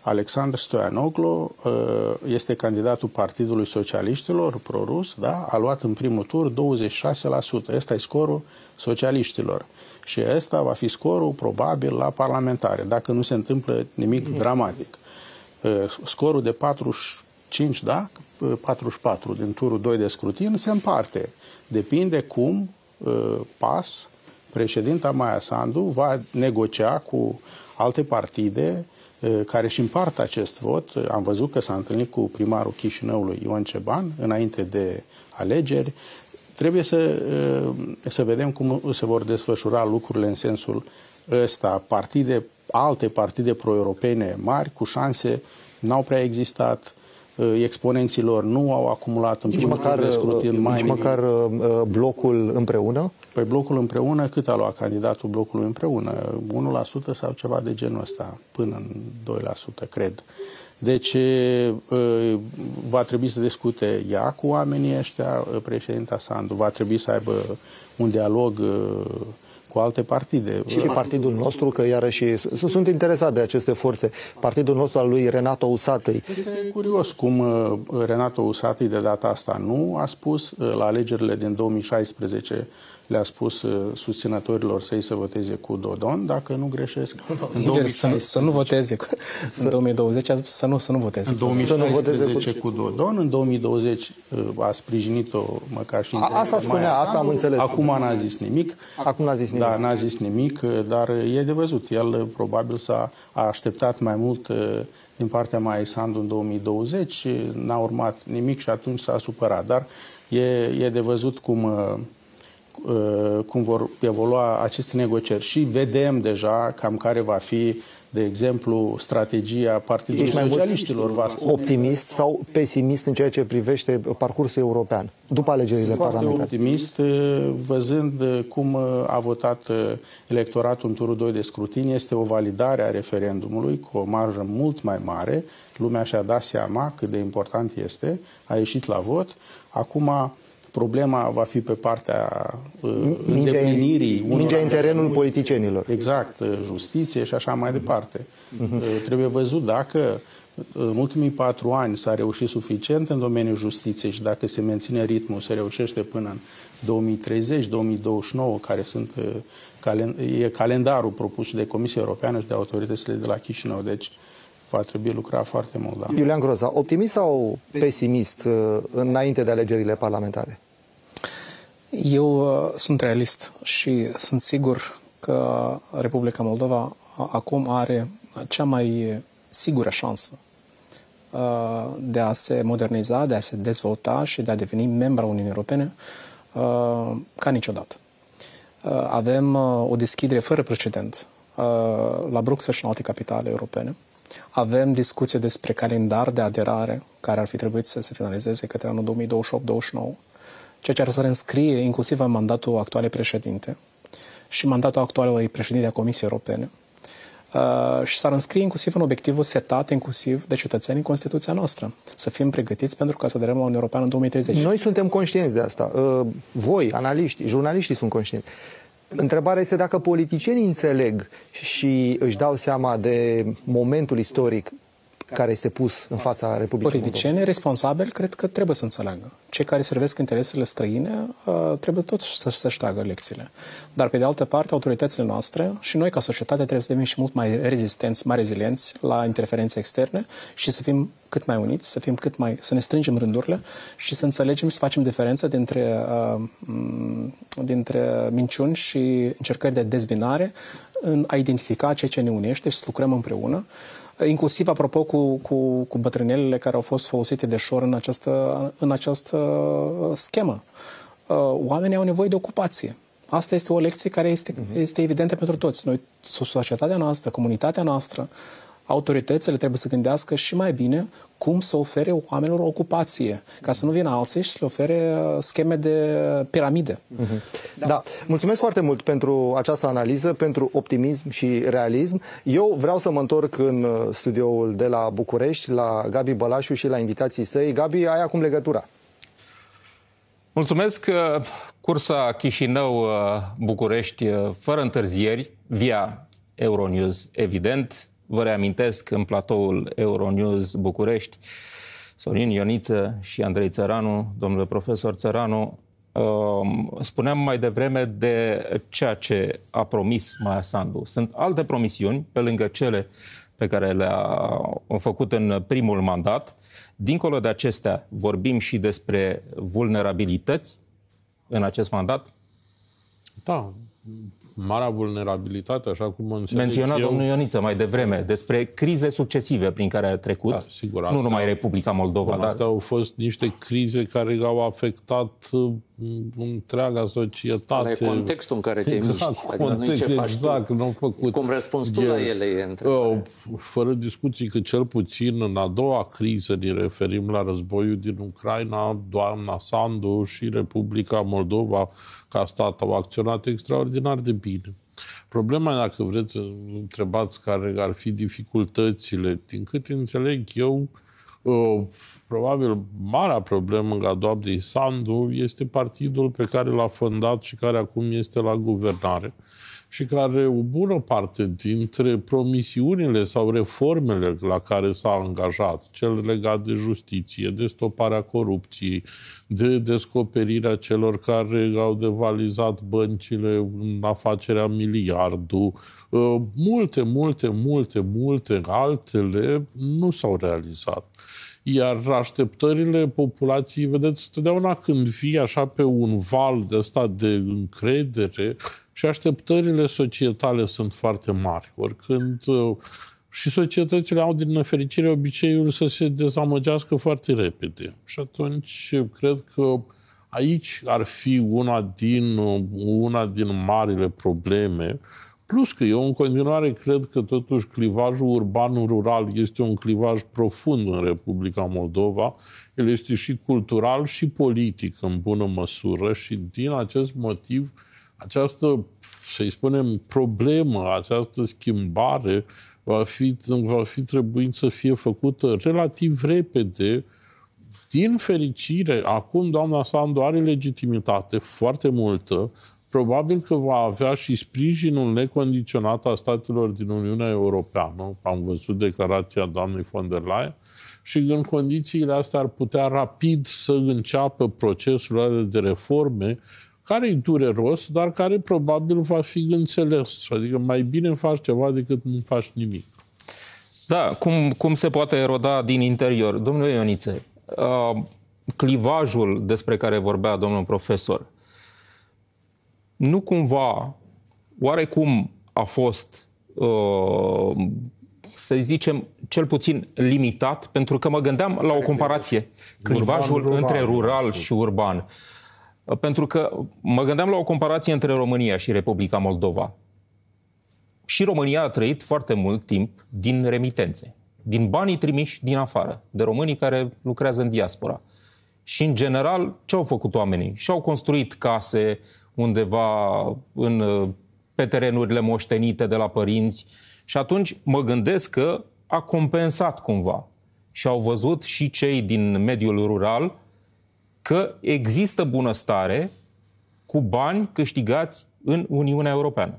Alexandru Stoianoglu este candidatul Partidului Socialiștilor, pro-rus, da? A luat în primul tur douăzeci și șase la sută. Ăsta e scorul socialiștilor. Și ăsta va fi scorul probabil la parlamentare, dacă nu se întâmplă nimic mm. dramatic. Scorul de patruzeci și cinci, da? patruzeci și patru din turul doi de scrutin se împarte. Depinde cum PAS, președinta Maia Sandu, va negocia cu alte partide care își împart acest vot. Am văzut că s-a întâlnit cu primarul Chișinăului, Ion Ceban, înainte de alegeri. Trebuie să, să vedem cum se vor desfășura lucrurile în sensul ăsta. Partide, alte partide pro-europene mari, cu șanse, n-au prea existat. Exponenților nu au acumulat în primul tur de scrutin mai nici măcar uh, blocul împreună? Păi blocul împreună, cât a luat candidatul blocului împreună? unu la sută sau ceva de genul ăsta, până în doi la sută, cred. Deci uh, va trebui să discute ea cu oamenii ăștia, președinta Sandu, va trebui să aibă un dialog uh, cu alte partide. Și partidul nostru, că iarăși sunt interesat de aceste forțe. Partidul nostru al lui Renato Usatăi. Este curios cum Renato Usatăi de data asta nu a spus la alegerile din două mii șaisprezece, le-a spus susținătorilor săi să voteze cu Dodon, dacă nu greșesc. În două mii șaisprezece, să, să nu voteze. În două mii douăzeci a spus să nu, să nu voteze. În două mii șaisprezece cu Dodon, în două mii douăzeci a sprijinit-o măcar și... Asta spunea, asta am înțeles. Acum n-a zis nimic. Acum n-a zis nimic. Da, n-a zis nimic, dar e de văzut. El probabil s-a așteptat mai mult din partea Maiei Sandu în două mii douăzeci, n-a urmat nimic și atunci s-a supărat. Dar e, e de văzut cum... cum vor evolua aceste negocieri și vedem deja cam care va fi, de exemplu, strategia Partidului Socialiștilor. Va spune... Optimist sau pesimist în ceea ce privește parcursul european după alegerile Foarte parlamentare? Optimist, văzând cum a votat electoratul în turul doi de scrutin, este o validare a referendumului cu o marjă mult mai mare. Lumea și-a dat seama cât de important este, a ieșit la vot. Acum problema va fi pe partea uh, îndeplinirii. Mingea în terenul politicienilor. Exact, justiție și așa mai departe. Uh-huh. Uh, trebuie văzut dacă în ultimii patru ani s-a reușit suficient în domeniul justiției și dacă se menține ritmul, se reușește până în două mii treizeci două mii douăzeci și nouă, care sunt, uh, calen e calendarul propus de Comisia Europeană și de autoritățile de la Chișinău. Deci va trebui lucra foarte mult. Da. Iulian Groza, optimist sau pesimist uh, înainte de alegerile parlamentare? Eu uh, sunt realist și sunt sigur că Republica Moldova acum are cea mai sigură șansă uh, de a se moderniza, de a se dezvolta și de a deveni membra Uniunii Europene uh, ca niciodată. Uh, avem uh, o deschidere fără precedent uh, la Bruxelles și în alte capitale europene. Avem discuții despre calendar de aderare care ar fi trebuit să se finalizeze către anul două mii douăzeci și opt douăzeci și nouă, ceea ce ar să reînscrie inclusiv în mandatul actualei președinte și mandatul actualului președinte a Comisiei Europene uh, și s-ar înscrie inclusiv în obiectivul setat inclusiv de cetățeni în Constituția noastră. Să fim pregătiți pentru ca să aderăm la Uniunea Europeană în două mii treizeci. Noi suntem conștienți de asta. Uh, voi, analiștii, jurnaliștii sunt conștienți. Întrebarea este dacă politicienii înțeleg și își dau seama de momentul istoric care este pus în fața Republicii Moldova. Politicienii responsabili cred că trebuie să înțeleagă. Cei care servesc interesele străine trebuie toți să, să-și tragă lecțiile. Dar, pe de altă parte, autoritățile noastre și noi, ca societate, trebuie să devenim și mult mai rezistenți, mai rezilienți la interferențe externe și să fim cât mai uniți, să fim cât mai, să ne strângem rândurile și să înțelegem și să facem diferența dintre, uh, dintre minciuni și încercări de dezbinare în a identifica ceea ce ne unește și să lucrăm împreună. Inclusiv, apropo, cu, cu, cu bătrânelele care au fost folosite de șor în această, în această schemă. Oamenii au nevoie de ocupație. Asta este o lecție care este, este evidentă pentru toți. Noi, societatea noastră, comunitatea noastră, autoritățile trebuie să gândească și mai bine cum să ofere oamenilor ocupație, ca să nu vină alții și să le ofere scheme de piramide. Uh-huh. Da. Mulțumesc foarte mult pentru această analiză, pentru optimism și realism. Eu vreau să mă întorc în studioul de la București, la Gabi Bălașu și la invitații săi. Gabi, ai acum legătura. Mulțumesc. Cursa Chișinău-București fără întârzieri, via Euronews, evident. Vă reamintesc, în platoul Euronews București, Sorin Ioniță și Andrei Țăranu, domnule profesor Țăranu, spuneam mai devreme de ceea ce a promis Maia Sandu. Sunt alte promisiuni, pe lângă cele pe care le-a făcut în primul mandat. Dincolo de acestea, vorbim și despre vulnerabilități în acest mandat? Da. Marea vulnerabilitate, așa cum mă înțeleg Menționa eu... domnul Ioniță mai devreme despre crize succesive prin care a trecut, da, sigur, nu astea, numai Republica Moldova. Astea dar... au fost niște crize care au afectat întreaga societate. Ăla e contextul în care te exact, miști. Adică nu ce faci exact, tu. Nu făcut. Cum răspunzi tu la ele e întrebarea. Fără discuții că cel puțin în a doua criză ne referim la războiul din Ucraina, doamna Sandu și Republica Moldova ca stat au acționat extraordinar de bine. Problema, dacă vreți să întrebați care ar fi dificultățile, din câte înțeleg eu, probabil marea problemă la doamnei Sandu este partidul pe care l-a fondat și care acum este la guvernare și care o bună parte dintre promisiunile sau reformele la care s-a angajat, cel legat de justiție, de stoparea corupției, de descoperirea celor care au devalizat băncile în afacerea miliardul, multe, multe, multe, multe altele nu s-au realizat. Iar așteptările populației, vedeți, totdeauna când vii așa pe un val de ăsta de încredere, și așteptările societale sunt foarte mari. Oricând și societățile au din nefericire obiceiul să se dezamăgească foarte repede. Și atunci cred că aici ar fi una din, una din marile probleme. Plus că eu în continuare cred că totuși clivajul urban-rural este un clivaj profund în Republica Moldova. El este și cultural și politic în bună măsură și din acest motiv această, să-i spunem, problemă, această schimbare va fi, va fi trebuit să fie făcută relativ repede. Din fericire, acum doamna Sandu are legitimitate foarte multă, probabil că va avea și sprijinul necondiționat a statelor din Uniunea Europeană. Am văzut declarația doamnei von der Leyen și în condițiile astea ar putea rapid să înceapă procesul de reforme care e dureros, dar care probabil va fi înțeles. Adică mai bine faci ceva decât nu faci nimic. Da, cum, cum se poate eroda din interior? Domnule Ioniță, uh, clivajul despre care vorbea domnul profesor, nu cumva, oarecum a fost, uh, să zicem, cel puțin limitat, pentru că mă gândeam la o comparație, clivajul urban, între rural și urban. Pentru că mă gândeam la o comparație între România și Republica Moldova. Și România a trăit foarte mult timp din remitențe, din banii trimiși din afară, de românii care lucrează în diaspora. Și, în general, ce au făcut oamenii? Și-au construit case undeva în, pe terenurile moștenite de la părinți și atunci mă gândesc că a compensat cumva. Și au văzut și cei din mediul rural că există bunăstare cu bani câștigați în Uniunea Europeană.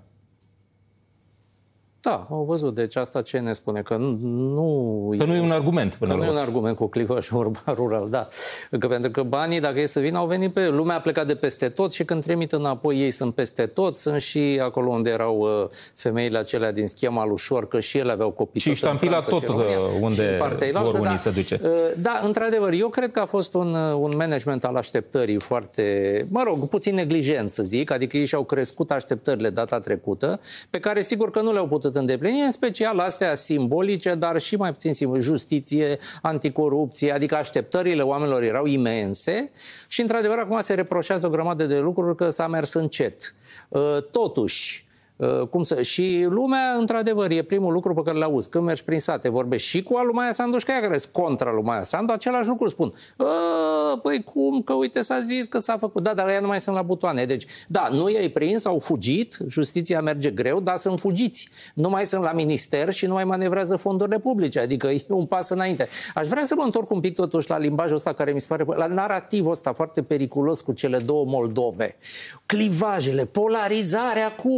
Da, au văzut. Deci asta ce ne spune? Că nu, nu, că nu e un argument. Până că nu e un argument cu clivajul urban-rural, da. Că pentru că banii, dacă ei să vină, au venit pe... Lumea a plecat de peste tot și când trimit înapoi ei sunt peste tot. Sunt și acolo unde erau uh, femeile acelea din schema lui Șor, că și ele aveau copii. Și ștampila tot și România, unde vor unii da, se duce. Uh, da, într-adevăr, eu cred că a fost un, un management al așteptării foarte, mă rog, puțin neglijent, să zic. Adică ei și-au crescut așteptările data trecută, pe care sigur că nu le-au putut îndeplini, în special astea simbolice, dar și mai puțin simbolice, justiție, anticorupție, adică așteptările oamenilor erau imense și, într-adevăr, acum se reproșează o grămadă de lucruri că s-a mers încet. Totuși, cum să... Și lumea, într-adevăr, e primul lucru pe care l-auzi. Când mergi prin sate, vorbești și cu alu Maia Sandu și că care sunt contra lui Maia Sandu, același lucru spun. Păi cum, că uite s-a zis că s-a făcut. Da, dar ea nu mai sunt la butoane. Deci, da, nu i-ai prins, au fugit, justiția merge greu, dar sunt fugiți. Nu mai sunt la minister și nu mai manevrează fondurile publice. Adică e un pas înainte. Aș vrea să mă întorc un pic totuși la limbajul ăsta care mi se pare, la narativul ăsta foarte periculos cu cele două Moldove. Clivajele, polarizarea acum, ca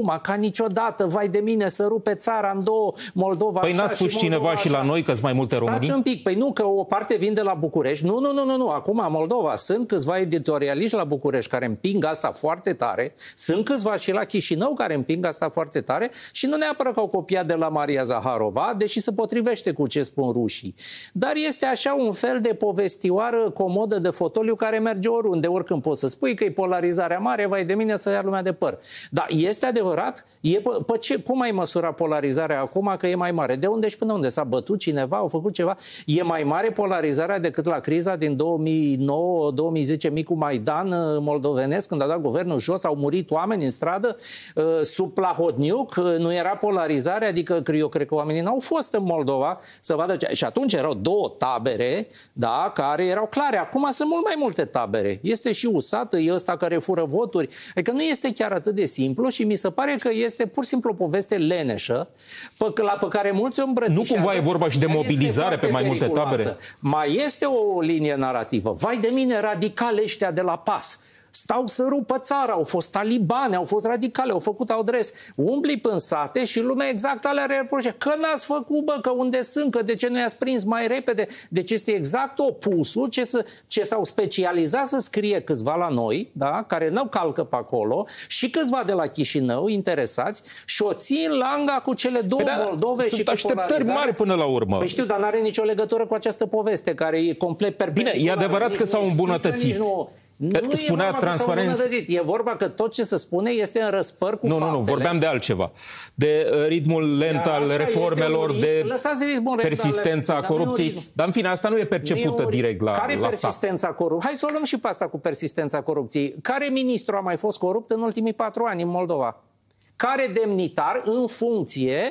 niciodată, vai de mine, să rupe țara în două, Moldova Păi așa n-a spus și cineva Moldova și la așa. noi că sunt mai multe români? Stați un pic, păi nu, că o parte vin de la București. Nu, nu, nu, nu, nu. Acum Moldova sunt câțiva editorialiști la București care împing asta foarte tare, sunt câțiva și la Chișinău care împing asta foarte tare și nu neapărat că au copiat de la Maria Zaharova, deși se potrivește cu ce spun rușii. Dar este așa un fel de povestioară comodă de fotoliu care merge oriunde, oricând poți să spui că e polarizarea mare, vai de mine să ia lumea de păr. Dar este adevărat? E pe, pe ce, cum ai măsura polarizarea acum că e mai mare? De unde și până unde? S-a bătut cineva? Au făcut ceva? E mai mare polarizarea decât la criza din două mii nouă două mii zece, micul Maidan moldovenesc, când a dat guvernul jos, au murit oameni în stradă sub Plahotniuc, nu era polarizare, adică eu cred că oamenii n-au fost în Moldova să vadă ce... Și atunci erau două tabere, da, care erau clare. Acum sunt mult mai multe tabere. Este și U S A T, e ăsta care fură voturi. Adică nu este chiar atât de simplu și mi se pare că este pur și simplu o poveste leneșă pe, la pe care mulți o îmbrățișează. Nu cumva e vorba și de mobilizare pe mai multe tabere? Mai este o linie narrativă. Vai de mine, radicale ăștia de la PAS. Stau să rupă țara, au fost talibane, au fost radicale, au făcut adres. Umbli până sate și lumea exact alea reproșe. Că n-ați făcut, bă, că unde sunt, că de ce nu i-ați prins mai repede? Deci este exact opusul ce, să, ce s-au specializat să scrie câțiva la noi, da, care nu calcă pe acolo, și câțiva de la Chișinău interesați și o țin langa cu cele două da, Moldove și cu sunt așteptări polarizare mari până la urmă. Păi știu, dar n-are nicio legătură cu această poveste care e complet perpendiculară. Bine, e adevărat că s-au îmbunătățit. Nu spunea e vorba transparență. că e vorba că tot ce se spune este în răspăr cu nu, faptele. Nu, nu, vorbeam de altceva. De uh, ritmul lent Dar al reformelor, de persistența corupției. Dar, dar în fine, asta nu e percepută nu e direct la Care la persistența corupției? Hai să o luăm și pe asta cu persistența corupției. Care ministru a mai fost corupt în ultimii patru ani în Moldova? Care demnitar în funcție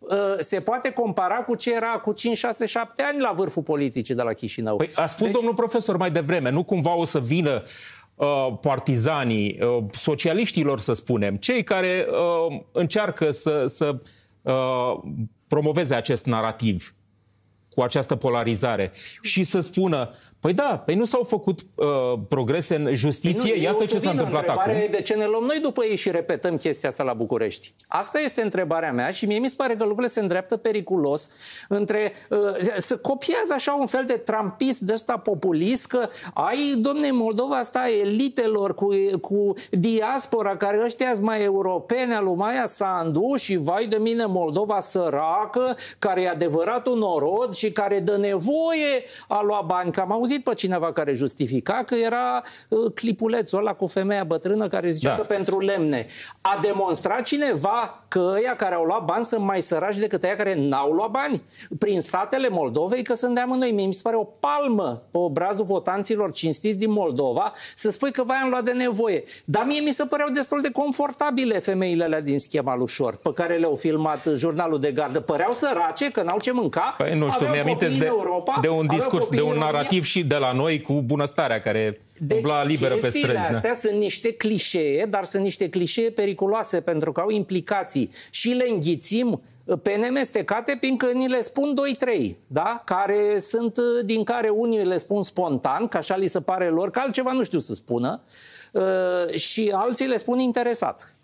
se poate compara cu ce era cu cinci, șase, șapte ani la vârful politicii de la Chișinău? Păi a spus deci... domnul profesor mai devreme, nu cumva o să vină uh, partizanii, uh, socialiștilor să spunem, cei care uh, încearcă să, să uh, promoveze acest narativ cu această polarizare și să spună, păi da, păi nu s-au făcut uh, progrese în justiție, păi nu, iată ce s-a întâmplat acum. De ce ne luăm noi după ei și repetăm chestia asta la București? Asta este întrebarea mea și mie mi se pare că lucrurile se îndreaptă periculos între, uh, să copiază așa un fel de trampism de ăsta populist, că ai, domne, Moldova asta elitelor cu, cu diaspora, care ăștia sunt mai europene, lui Maia Sandu și vai de mine Moldova săracă, care e adevărat un norod și care dă nevoie a lua bani. Că am auzit pe cineva care justifica că era uh, clipulețul ăla cu femeia bătrână care zicea da. Că pentru lemne. A demonstrat cineva că ăia care au luat bani sunt mai săraci decât ăia care n-au luat bani? Prin satele Moldovei, că sunt de amândoi. Mie mi se pare o palmă pe obrazul votanților cinstiți din Moldova să spui că vai am luat de nevoie. Dar mie mi se păreau destul de confortabile femeile alea din schema lui Șor, pe care le-au filmat jurnalul de gardă. Păreau sărace, că n-au ce mânca. Păi nu știu, mi-amintesc de, Europa, de un discurs, de un narativ și de la noi cu bunăstarea care deci, umbla liberă pe străzi. Astea sunt niște clișee, dar sunt niște clișee periculoase pentru că au implicații și le înghițim pe nemestecate, fiindcă ni le spun doi trei, da? Care sunt, din care unii le spun spontan, că așa li se pare lor, că altceva nu știu să spună, și alții le spun interesat.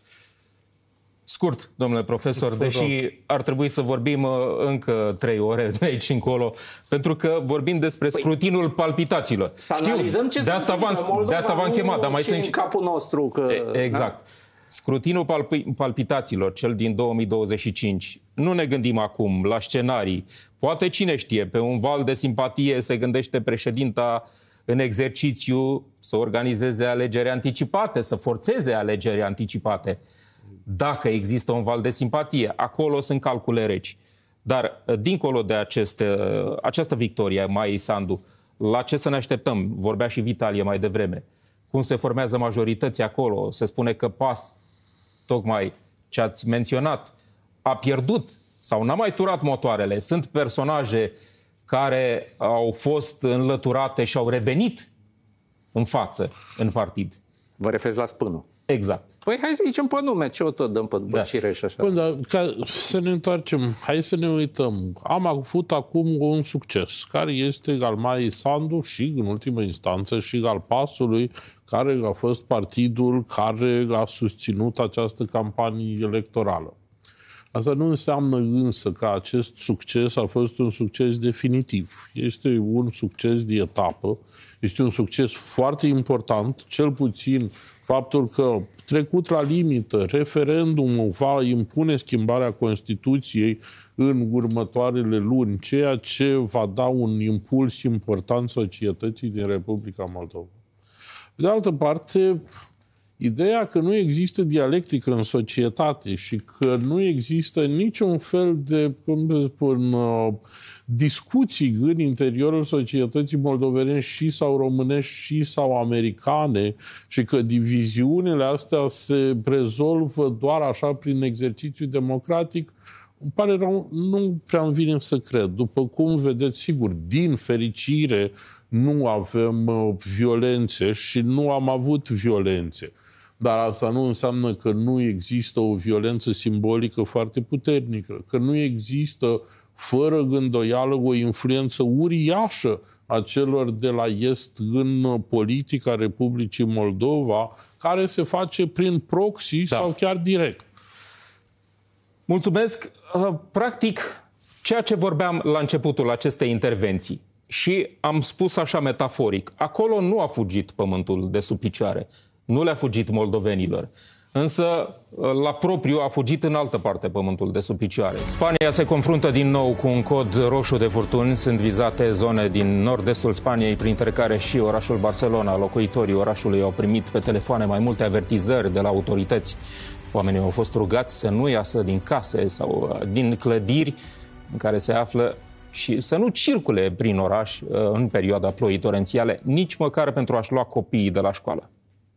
Scurt, domnule profesor, deși ar trebui să vorbim încă trei ore de aici încolo, pentru că vorbim despre păi, scrutinul palpitațiilor. Să Știu, analizăm ce de asta v-am, de asta v-am chemat, dar mai sunt în capul nostru. Că, exact. Da? Scrutinul palpitațiilor, cel din două mii douăzeci și cinci, nu ne gândim acum la scenarii. Poate cine știe, pe un val de simpatie se gândește președinta în exercițiu să organizeze alegeri anticipate, să forțeze alegeri anticipate. Dacă există un val de simpatie, acolo sunt calcule reci. Dar, dincolo de aceste, această victorie a Maiei Sandu, la ce să ne așteptăm? Vorbea și Vitalie mai devreme. Cum se formează majorității acolo? Se spune că PAS, tocmai ce ați menționat, a pierdut sau n-a mai turat motoarele. Sunt personaje care au fost înlăturate și au revenit în față, în partid. Vă referiți la Spânu? Exact. Păi hai să zicem pe nume, ce o tot dăm pe după da. Cireș așa. Bun, dar ca să ne întoarcem, hai să ne uităm. Am avut acum un succes, care este al Maiei Sandu și, în ultimă instanță, și al PAS-ului, care a fost partidul care a susținut această campanie electorală. Asta nu înseamnă însă că acest succes a fost un succes definitiv. Este un succes de etapă, este un succes foarte important, cel puțin faptul că trecut la limită, referendumul va impune schimbarea Constituției în următoarele luni, ceea ce va da un impuls important societății din Republica Moldova. De altă parte, ideea că nu există dialectică în societate și că nu există niciun fel de, cum să spun, discuții în interiorul societății moldovenești și sau românești și sau americane și că diviziunile astea se rezolvă doar așa prin exercițiu democratic, îmi pare rău, nu prea îmi vine să cred. După cum vedeți, sigur, din fericire nu avem violențe și nu am avut violențe. Dar asta nu înseamnă că nu există o violență simbolică foarte puternică, că nu există, fără îndoială, o influență uriașă a celor de la Est în politica Republicii Moldova, care se face prin proxy da. sau chiar direct. Mulțumesc. Practic, ceea ce vorbeam la începutul acestei intervenții și am spus așa metaforic, acolo nu a fugit pământul de sub picioare. Nu le-a fugit moldovenilor. Însă, la propriu, a fugit în altă parte pământul de sub picioare. Spania se confruntă din nou cu un cod roșu de furtuni. Sunt vizate zone din nord-estul Spaniei, printre care și orașul Barcelona. Locuitorii orașului au primit pe telefoane mai multe avertizări de la autorități. Oamenii au fost rugați să nu iasă din case sau din clădiri în care se află și să nu circule prin oraș în perioada ploii torențiale, nici măcar pentru a-și lua copiii de la școală.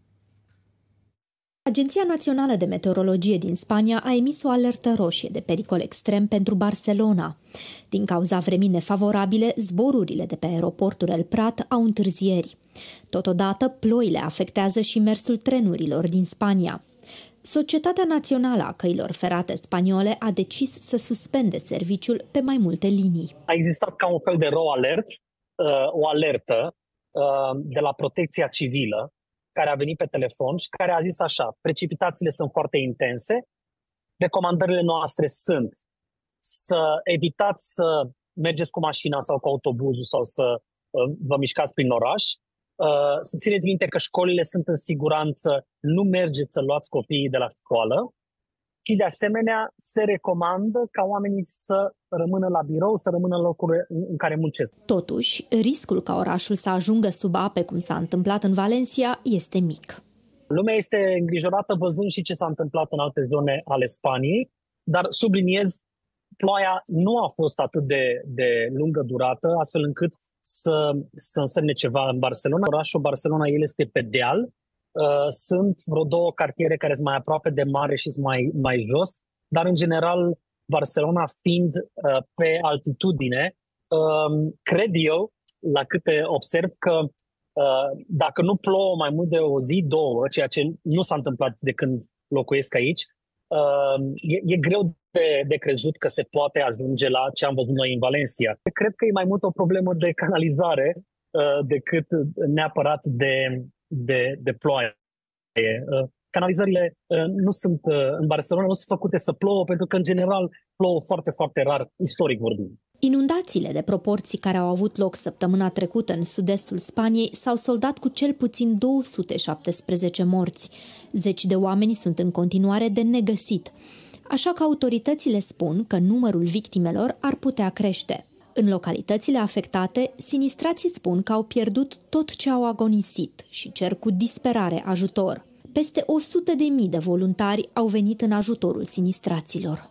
Agenția Națională de Meteorologie din Spania a emis o alertă roșie de pericol extrem pentru Barcelona. Din cauza vremii nefavorabile, zborurile de pe aeroportul El Prat au întârzieri. Totodată, ploile afectează și mersul trenurilor din Spania. Societatea Națională a Căilor Ferate Spaniole a decis să suspende serviciul pe mai multe linii. A existat ca un fel de raw alert, o alertă de la Protecția Civilă, care a venit pe telefon și care a zis așa: precipitațiile sunt foarte intense, recomandările noastre sunt să evitați să mergeți cu mașina sau cu autobuzul sau să uh, vă mișcați prin oraș, uh, să țineți minte că școlile sunt în siguranță, nu mergeți să luați copiii de la școală și de asemenea se recomandă ca oamenii să rămână la birou, să rămână în locurile în care muncesc. Totuși, riscul ca orașul să ajungă sub ape, cum s-a întâmplat în Valencia, este mic. Lumea este îngrijorată văzând și ce s-a întâmplat în alte zone ale Spaniei, dar subliniez, ploaia nu a fost atât de, de lungă durată, astfel încât să, să însemne ceva în Barcelona. Orașul Barcelona, el este pe deal. Sunt vreo două cartiere care sunt mai aproape de mare și sunt mai, mai jos, dar în general Barcelona fiind uh, pe altitudine, uh, cred eu, la câte observ, că uh, dacă nu plouă mai mult de o zi, două, ceea ce nu s-a întâmplat de când locuiesc aici, uh, e, e greu de, de crezut că se poate ajunge la ce am văzut noi în Valencia. Cred că e mai mult o problemă de canalizare uh, decât neapărat de, de, de ploaie. Uh, Canalizările uh, nu sunt, uh, în Barcelona nu sunt făcute să plouă, pentru că, în general, plouă foarte, foarte rar, istoric vorbind. Inundațiile de proporții care au avut loc săptămâna trecută în sud-estul Spaniei s-au soldat cu cel puțin două sute șaptesprezece morți. Zeci de oameni sunt în continuare de negăsit. Așa că autoritățile spun că numărul victimelor ar putea crește. În localitățile afectate, sinistrații spun că au pierdut tot ce au agonisit și cer cu disperare ajutor. Peste o sută de mii de voluntari au venit în ajutorul sinistraților.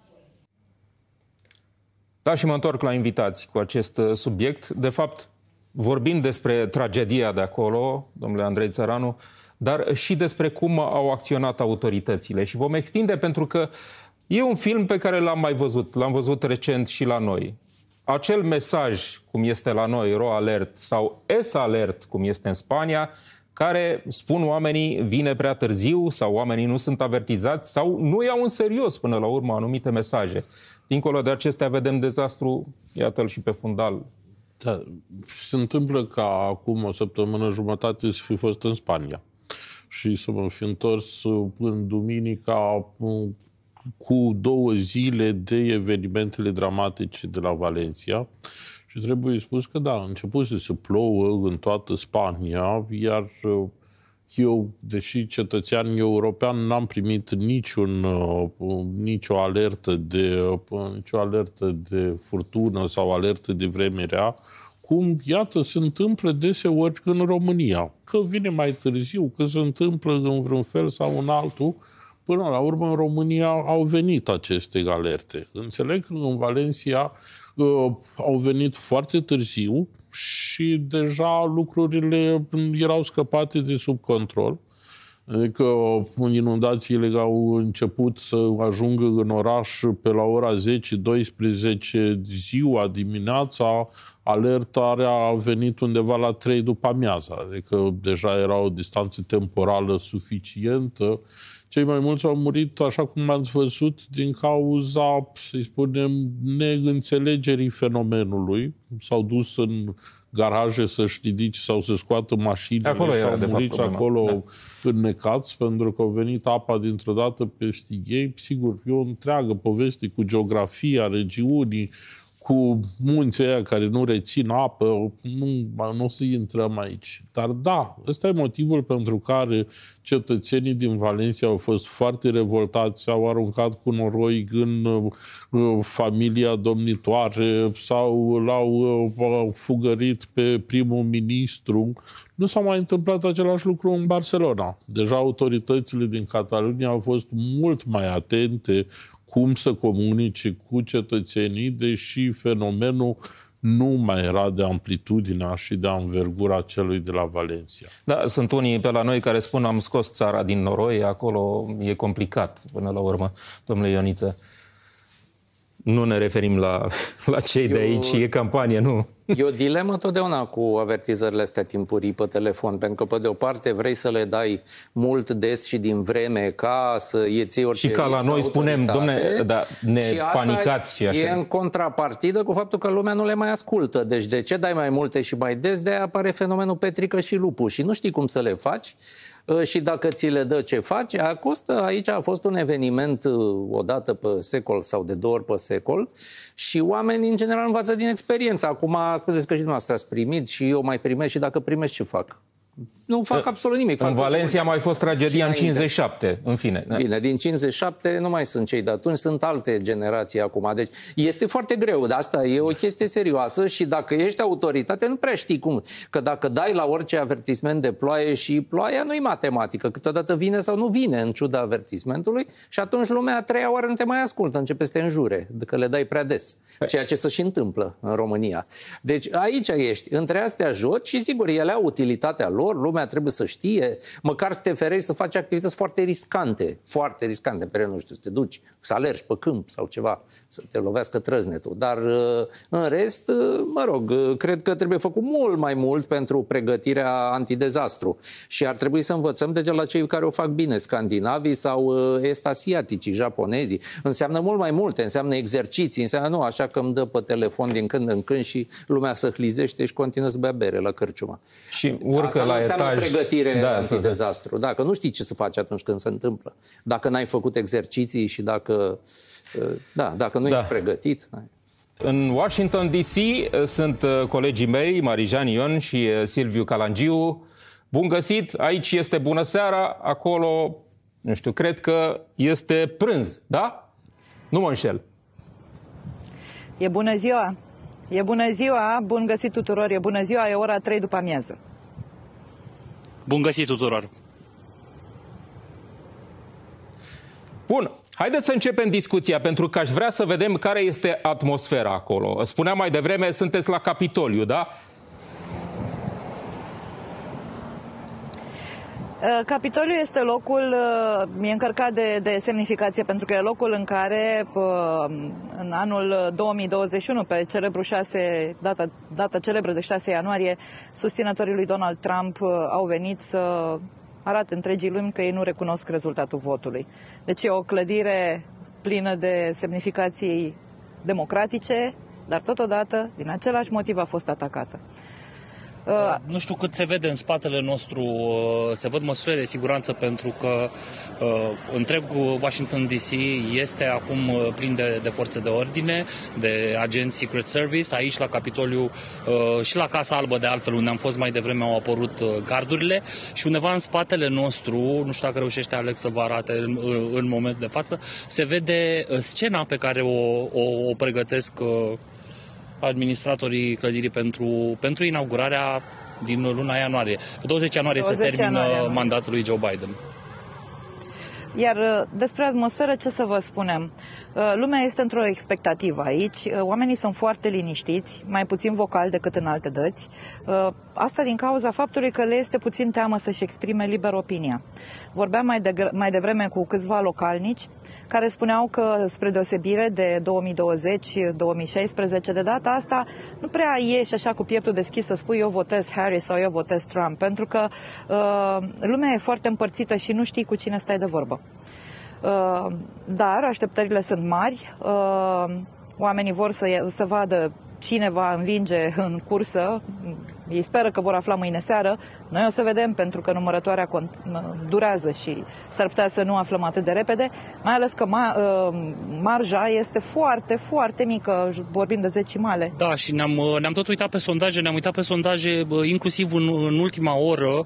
Da, și mă întorc la invitați cu acest subiect. De fapt, vorbind despre tragedia de acolo, domnule Andrei Țăranu, dar și despre cum au acționat autoritățile. Și vom extinde pentru că e un film pe care l-am mai văzut, l-am văzut recent și la noi. Acel mesaj, cum este la noi, Ro Alert sau S Alert, cum este în Spania, care, spun oamenii, vine prea târziu sau oamenii nu sunt avertizați sau nu iau în serios până la urmă anumite mesaje. Dincolo de acestea vedem dezastru, iată-l și pe fundal. Da, se întâmplă ca acum o săptămână jumătate să fi fost în Spania și să mă fi întors în duminica cu două zile de evenimentele dramatice de la Valencia. Și trebuie spus că da, a început să se plouă în toată Spania, iar eu, deși cetățean european, n-am primit niciun, nicio alertă de, nicio alertă de furtună sau alertă de vreme rea, cum, iată, se întâmplă deseori în România. Că vine mai târziu, că se întâmplă în vreun fel sau în altul, până la urmă în România au venit aceste alerte. Înțeleg că în Valencia uh, au venit foarte târziu și deja lucrurile erau scăpate de sub control. Adică inundațiile au început să ajungă în oraș pe la ora zece doisprezece ziua, dimineața, alertarea a venit undeva la trei după amiaza, adică deja era o distanță temporală suficientă. Cei mai mulți au murit, așa cum ați văzut, din cauza, să-i spunem, neînțelegerii fenomenului. S-au dus în garaje să-și ridice sau să scoată mașinile acolo și au de murit fapt, acolo da. înnecați pentru că au venit apa dintr-o dată peste ei. Sigur, e o întreagă poveste cu geografia regiunii, cu munții aia care nu rețin apă, nu, nu o să intrăm aici. Dar da, ăsta e motivul pentru care cetățenii din Valencia au fost foarte revoltați, s-au aruncat cu noroi în uh, familia domnitoare sau l-au uh, fugărit pe primul ministru. Nu s-a mai întâmplat același lucru în Barcelona. Deja autoritățile din Catalunia au fost mult mai atente cum să comunice cu cetățenii, deși fenomenul nu mai era de amplitudinea și de anvergura celui de la Valencia. Da, sunt unii pe la noi care spun am scos țara din noroi, acolo e complicat până la urmă, domnule Ioniță. Nu ne referim la, la cei de aici, e campanie, nu? E o dilemă totdeauna cu avertizările astea timpurii pe telefon, pentru că pe de o parte vrei să le dai mult, des și din vreme ca să îi ții orice și ca la noi spunem, domne, da, ne și panicați și așa. E în contrapartidă cu faptul că lumea nu le mai ascultă. Deci de ce dai mai multe și mai des? De-aia apare fenomenul Petrică și Lupu și nu știi cum să le faci. Și dacă ți le dă, ce faci? Acostă, aici a fost un eveniment o dată pe secol sau de două ori pe secol și oamenii în general învață din experiență. Acum spuneți că și dumneavoastră ați primit și eu mai primesc și dacă primesc, ce fac? Nu fac absolut nimic. În Valencia a mai fost tragedia în cincizeci și șapte, în fine. Bine, din cincizeci și șapte nu mai sunt cei de atunci, sunt alte generații acum. Deci este foarte greu, dar asta e o chestie serioasă și dacă ești autoritate, nu prea știi cum. Că dacă dai la orice avertisment de ploaie și ploaia nu e matematică, câteodată vine sau nu vine în ciuda avertismentului și atunci lumea a treia oară nu te mai ascultă, începe să te înjure, că le dai prea des. Ceea ce se și întâmplă în România. Deci aici ești, între astea joci și sigur, ele au utilitatea lor, lumea trebuie să știe, măcar să te ferești să faci activități foarte riscante, foarte riscante, pe nu știu, să te duci, să alergi pe câmp sau ceva, să te lovească trăznetul. Dar în rest, mă rog, cred că trebuie făcut mult mai mult pentru pregătirea antidezastru și ar trebui să învățăm de la cei care o fac bine, scandinavii sau est-asiaticii, japonezii. Înseamnă mult mai multe, înseamnă exerciții, înseamnă nu așa că îmi dă pe telefon din când în când și lumea să hlizește și continuă să bea bere la cârciuma. Și urcă asta la etaj. Pregătire da, antidezastru. Dacă nu știi ce să faci atunci când se întâmplă. Dacă n-ai făcut exerciții și dacă, da, dacă nu da. ești pregătit. N-ai. În Washington D C sunt colegii mei, Marijan Ion și Silviu Calangiu. Bun găsit, aici este bună seara, acolo, nu știu, cred că este prânz, da? Nu mă înșel. E bună ziua! E bună ziua, bun găsit tuturor, e bună ziua, e ora trei după amiază. Bun găsit tuturor! Bun, haideți să începem discuția, pentru că aș vrea să vedem care este atmosfera acolo. Spuneam mai devreme, sunteți la Capitoliu, da? Capitoliul este locul, e încărcat de, de semnificație, pentru că e locul în care în anul două mii douăzeci și unu, pe celebru șase, data, data celebră de șase ianuarie, susținătorii lui Donald Trump au venit să arate întregii lumi că ei nu recunosc rezultatul votului. Deci e o clădire plină de semnificații democratice, dar totodată, din același motiv, a fost atacată. Uh, nu știu cât se vede în spatele nostru, uh, se văd măsurile de siguranță, pentru că uh, întreg Washington D C este acum uh, plin de, de forțe de ordine, de agenți Secret Service. Aici la Capitoliu uh, și la Casa Albă, de altfel, unde am fost mai devreme, au apărut uh, gardurile, și undeva în spatele nostru, nu știu dacă reușește Alex să vă arate în, în momentul de față, se vede uh, scena pe care o, o, o pregătesc uh, administratorii clădirii pentru, pentru inaugurarea din luna ianuarie. Pe douăzeci ianuarie se termină ianuarie. mandatul lui Joe Biden. Iar despre atmosferă, ce să vă spunem? Lumea este într-o expectativă aici, oamenii sunt foarte liniștiți, mai puțin vocali decât în alte dăți. Asta din cauza faptului că le este puțin teamă să-și exprime liber opinia. Vorbeam mai, de, mai devreme cu câțiva localnici care spuneau că, spre deosebire de două mii douăzeci două mii șaisprezece, de data asta nu prea ieși așa cu pieptul deschis să spui eu votez Harris sau eu votez Trump, pentru că uh, lumea e foarte împărțită și nu știi cu cine stai de vorbă. Uh, dar așteptările sunt mari, uh, oamenii vor să, să vadă cine va învinge în cursă. Ei speră că vor afla mâine seară. Noi o să vedem, pentru că numărătoarea durează și s-ar putea să nu aflăm atât de repede, mai ales că ma, marja este foarte, foarte mică, vorbim de zecimale. Da, și ne-am, ne-am tot uitat pe sondaje, ne-am uitat pe sondaje inclusiv în, în ultima oră.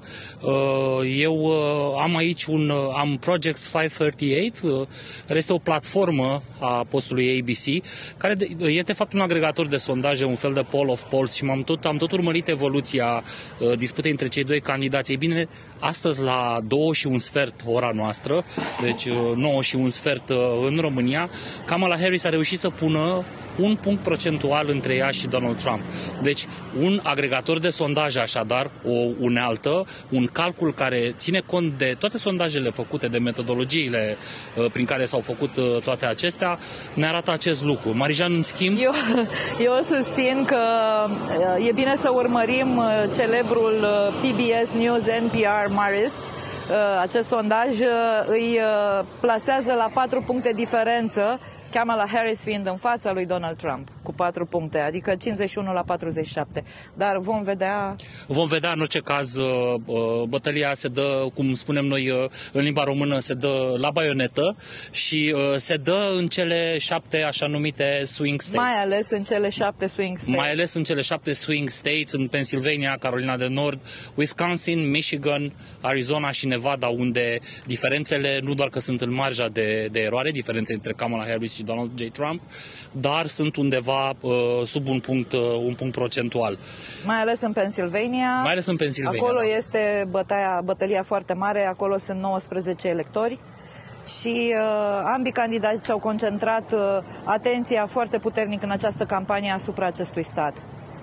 Eu am aici un am Projects cinci treizeci și opt, care este o platformă a postului A B C, care e de fapt un agregator de sondaje, un fel de poll of polls, și m-am tot, am tot urmărit evoluția uh, disputei între cei doi candidați. Ei bine, astăzi la două și un sfert ora noastră, deci uh, nouă și un sfert uh, în România, Kamala Harris a reușit să pună un punct procentual între ea și Donald Trump. Deci un agregator de sondaje, așadar, o unealtă, un calcul care ține cont de toate sondajele făcute, de metodologiile uh, prin care s-au făcut uh, toate acestea, ne arată acest lucru. Marijan, în schimb... Eu, eu susțin că uh, e bine să urmărim uh, celebrul uh, P B S News N P R Marist. Uh, acest sondaj uh, îi uh, plasează la patru puncte diferență, Kamala Harris fiind în fața lui Donald Trump cu patru puncte, adică cincizeci și unu la patruzeci și șapte. Dar vom vedea... Vom vedea, în orice caz, bătălia se dă, cum spunem noi în limba română, se dă la baionetă și se dă în cele șapte așa numite swing states. Mai ales în cele șapte swing states. Mai ales în cele șapte swing states, în Pennsylvania, Carolina de Nord, Wisconsin, Michigan, Arizona și Nevada, unde diferențele nu doar că sunt în marja de, de eroare, diferențe între Kamala Harris și Donald J. Trump, dar sunt undeva uh, sub un punct, uh, un punct procentual. Mai ales în Pennsylvania. Mai ales în Pennsylvania. Acolo da. este bătaia, bătălia foarte mare, acolo sunt nouăsprezece electori și uh, ambii candidați și-au concentrat uh, atenția foarte puternic în această campanie asupra acestui stat.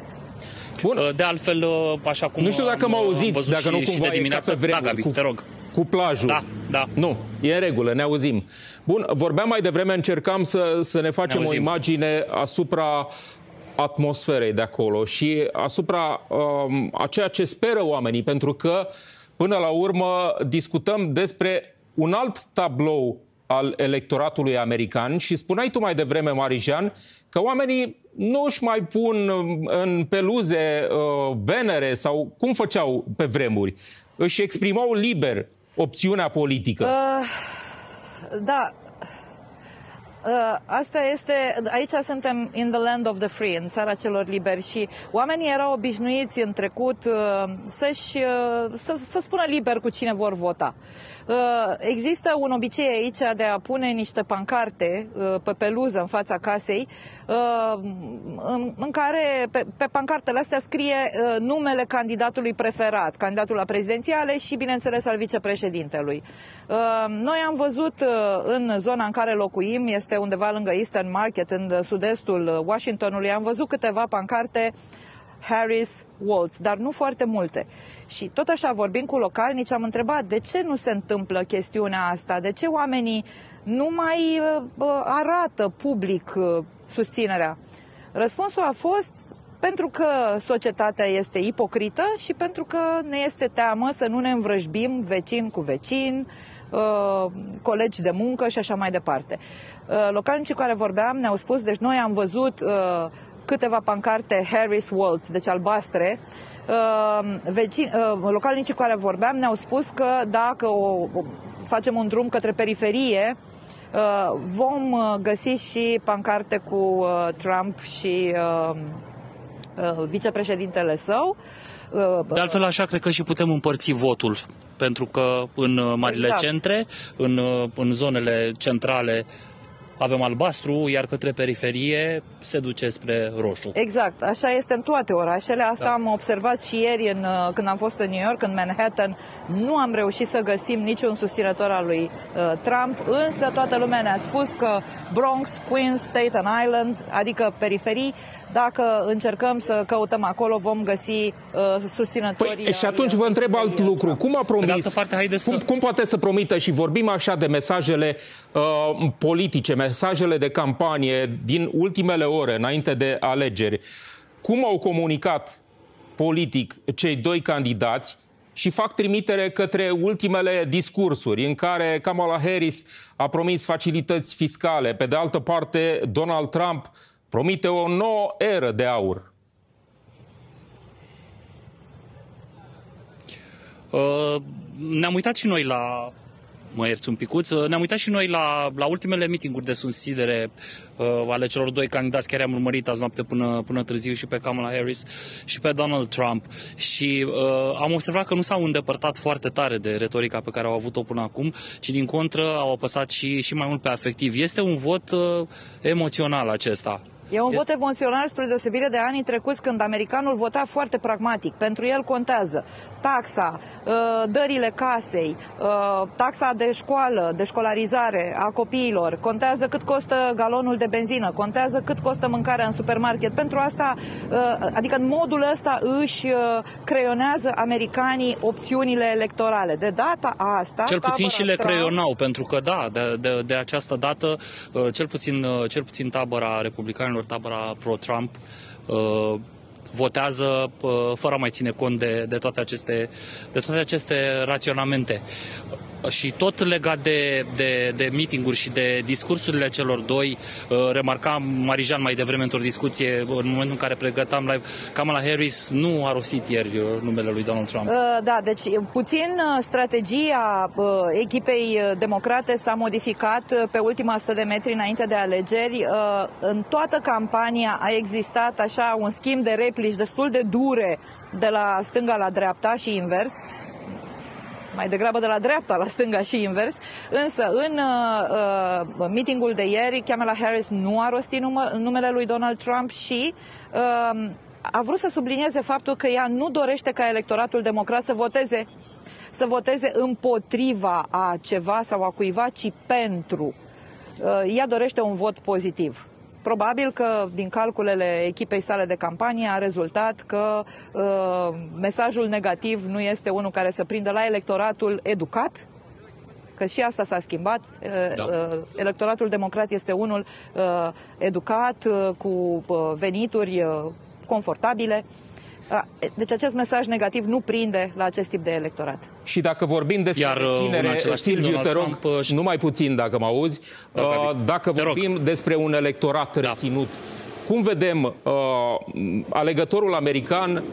Bun. De altfel, așa cum nu știu dacă mă auziți, dacă și, nu cumva de dimineață, e ca pe vremuri, da, Gabi, cu, te rog. Cu plajul. Da, da. Nu, e în regulă, ne auzim. Bun, vorbeam mai devreme, încercam să, să ne facem ne o imagine asupra atmosferei de acolo și asupra um, a ceea ce speră oamenii, pentru că până la urmă discutăm despre un alt tablou al electoratului american și spuneai tu mai devreme, Marijan, că oamenii nu își mai pun în peluze uh, bannere sau cum făceau pe vremuri. Își exprimau liber opțiunea politică. Uh, da. Uh, asta este, aici suntem in the land of the free, în țara celor liberi și oamenii erau obișnuiți în trecut uh, să-și, uh, să, să spună liber cu cine vor vota. Uh, există un obicei aici de a pune niște pancarte uh, pe peluză în fața casei uh, în, în care pe, pe pancartele astea scrie uh, numele candidatului preferat, candidatul la prezidențiale și, bineînțeles, al vicepreședintelui. Uh, noi am văzut uh, în zona în care locuim, este undeva lângă Eastern Market, în sud-estul Washingtonului, am văzut câteva pancarte Harris, Walz, dar nu foarte multe. Și tot așa, vorbind cu localnici, am întrebat de ce nu se întâmplă chestiunea asta, de ce oamenii nu mai uh, arată public uh, susținerea. Răspunsul a fost pentru că societatea este ipocrită și pentru că ne este teamă să nu ne învrăjbim vecin cu vecin, uh, colegi de muncă și așa mai departe. Uh, localnicii cu care vorbeam ne-au spus, deci noi am văzut uh, câteva pancarte Harris-Walz, deci albastre. Uh, vecini, uh, localnicii cu care vorbeam ne-au spus că dacă o, o, facem un drum către periferie, uh, vom uh, găsi și pancarte cu uh, Trump și uh, uh, vicepreședintele său. Uh, De altfel, așa cred că și putem împărți votul, pentru că în marile exact. centre, în, în zonele centrale, avem albastru, iar către periferie se duce spre roșu. Exact, așa este în toate orașele. Asta da. am observat și ieri în, când am fost în New York, în Manhattan. Nu am reușit să găsim niciun susținător al lui uh, Trump, însă toată lumea ne-a spus că Bronx, Queens, Staten Island, adică periferii, dacă încercăm să căutăm acolo, vom găsi uh, susținătorii. Păi, și atunci vă întreb alt lucru. Da. Cum a promis? Parte, cum, să... cum poate să promită, și vorbim așa de mesajele uh, politice, mesajele de campanie din ultimele ore, înainte de alegeri, cum au comunicat politic cei doi candidați și fac trimitere către ultimele discursuri în care Kamala Harris a promis facilități fiscale, pe de altă parte Donald Trump promite o nouă eră de aur? Uh, ne-am uitat și noi la... Mă ierți un picuț. Ne-am uitat și noi la, la ultimele meeting-uri de susținere uh, ale celor doi candidați, care am urmărit azi noapte până, până târziu, și pe Kamala Harris și pe Donald Trump. Și uh, am observat că nu s-au îndepărtat foarte tare de retorica pe care au avut-o până acum, ci din contră au apăsat și, și mai mult pe afectiv. Este un vot uh, emoțional acesta. E un vot emoțional spre deosebire de anii trecuți, când americanul vota foarte pragmatic. Pentru el contează taxa, dările casei, taxa de școală, de școlarizare a copiilor, contează cât costă galonul de benzină, contează cât costă mâncarea în supermarket. Pentru asta, adică în modul ăsta își creionează americanii opțiunile electorale. De data asta... Cel puțin și le creionau, pentru că da, de, de, de această dată, cel puțin, cel puțin tabăra republicanilor, tabăra pro-Trump, uh, votează uh, fără a mai ține cont de, de, toate aceste, de toate aceste raționamente. Și tot legat de, de, de meeting-uri și de discursurile celor doi, uh, remarcam Marijan mai devreme într-o discuție, în momentul în care pregăteam live, Kamala Harris nu a rostit ieri uh, numele lui Donald Trump. Uh, da, deci puțin strategia uh, echipei democrate s-a modificat pe ultima sută de metri înainte de alegeri. Uh, în toată campania a existat așa un schimb de replici destul de dure de la stânga la dreapta și invers. Mai degrabă de la dreapta la stânga și invers, însă în uh, meetingul de ieri, Kamala Harris nu a rostit numă, numele lui Donald Trump și uh, a vrut să sublinieze faptul că ea nu dorește ca electoratul democrat să voteze, să voteze împotriva a ceva sau a cuiva, ci pentru. Uh, ea dorește un vot pozitiv. Probabil că din calculele echipei sale de campanie a rezultat că uh, mesajul negativ nu este unul care să prindă la electoratul educat, că și asta s-a schimbat. Da. Uh, electoratul democrat este unul uh, educat, uh, cu uh, venituri uh, confortabile. Deci acest mesaj negativ nu prinde la acest tip de electorat. Și dacă vorbim despre Iar, reținere, Silviu, te rog, Trump, numai puțin dacă mă auzi, da, uh, dacă vorbim rog. despre un electorat da. reținut, cum vedem uh, alegătorul american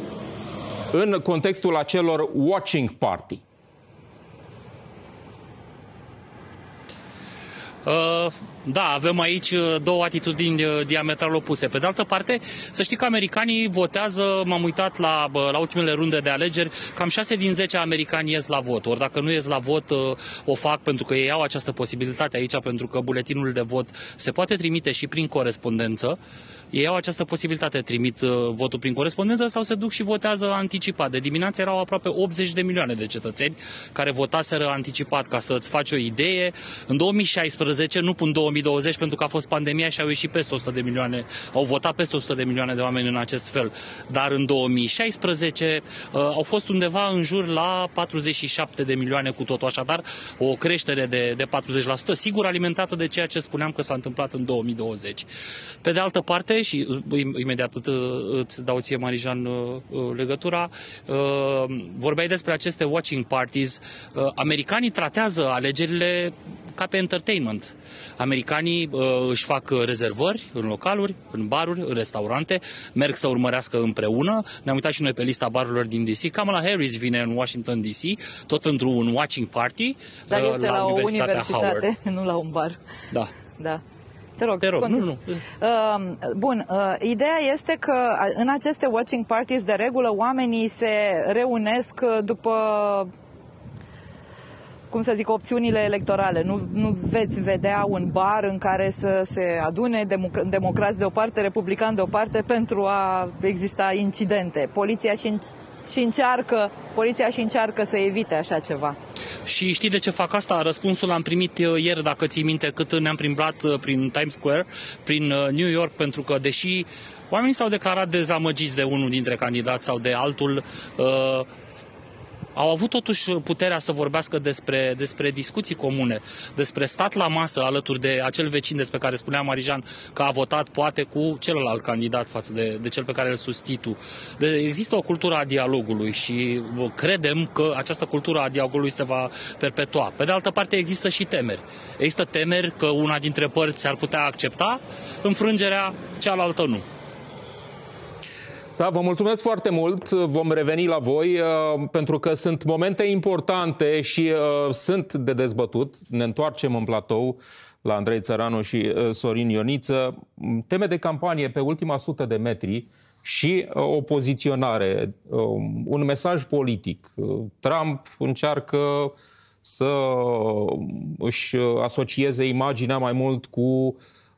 în contextul acelor watching party? Uh, da, avem aici două atitudini diametral opuse. Pe de altă parte, să știi că americanii votează, m-am uitat la, la ultimele runde de alegeri, cam șase din zece americani ies la vot. Ori dacă nu ies la vot, o fac pentru că ei au această posibilitate aici, pentru că buletinul de vot se poate trimite și prin corespondență. Ei au această posibilitate, trimit votul prin corespondență sau se duc și votează anticipat. De dimineață erau aproape optzeci de milioane de cetățeni care votaseră anticipat. Ca să-ți faci o idee, în două mii șaisprezece, nu în două mii mii douăzeci pentru că a fost pandemia și au ieșit peste o sută de milioane, au votat peste o sută de milioane de oameni în acest fel. Dar în două mii șaisprezece uh, au fost undeva în jur la patruzeci și șapte de milioane cu totul, așadar o creștere de, de patruzeci la sută, sigur alimentată de ceea ce spuneam că s-a întâmplat în două mii douăzeci. Pe de altă parte, și imediat îți dau ție, Marijan, legătura, vorbeai despre aceste watching parties. Americanii tratează alegerile ca pe entertainment. Americanii uh, își fac rezervări în localuri, în baruri, în restaurante, merg să urmărească împreună. Ne-am uitat și noi pe lista barurilor din D C. Kamala Harris vine în Washington D C, tot pentru un watching party. Dar este la, la o universitate, Howard. nu la un bar. Da. Da. Te rog, Te rog nu, nu. Uh, bun, uh, ideea este că în aceste watching parties, de regulă, oamenii se reunesc după, cum să zic, opțiunile electorale. Nu, nu veți vedea un bar în care să se adune democ- democrați de o parte, republicani de o parte, pentru a exista incidente. Poliția și, și încearcă, poliția și încearcă să evite așa ceva. Și știi de ce fac asta? Răspunsul l-am primit ieri, dacă ții minte, cât ne-am plimbat prin Times Square, prin New York, pentru că, deși oamenii s-au declarat dezamăgiți de unul dintre candidați sau de altul, uh, au avut totuși puterea să vorbească despre, despre discuții comune, despre stat la masă alături de acel vecin despre care spunea Marijan că a votat poate cu celălalt candidat față de, de cel pe care îl susții tu. De, există o cultură a dialogului și credem că această cultură a dialogului se va perpetua. Pe de altă parte există și temeri. Există temeri că una dintre părți ar putea accepta înfrângerea, cealaltă nu. Da, vă mulțumesc foarte mult. Vom reveni la voi uh, pentru că sunt momente importante și uh, sunt de dezbătut. Ne întoarcem în platou la Andrei Țăranu și uh, Sorin Ioniță. Teme de campanie pe ultima sută de metri și uh, o poziționare, uh, un mesaj politic. Uh, Trump încearcă să își asocieze imaginea mai mult cu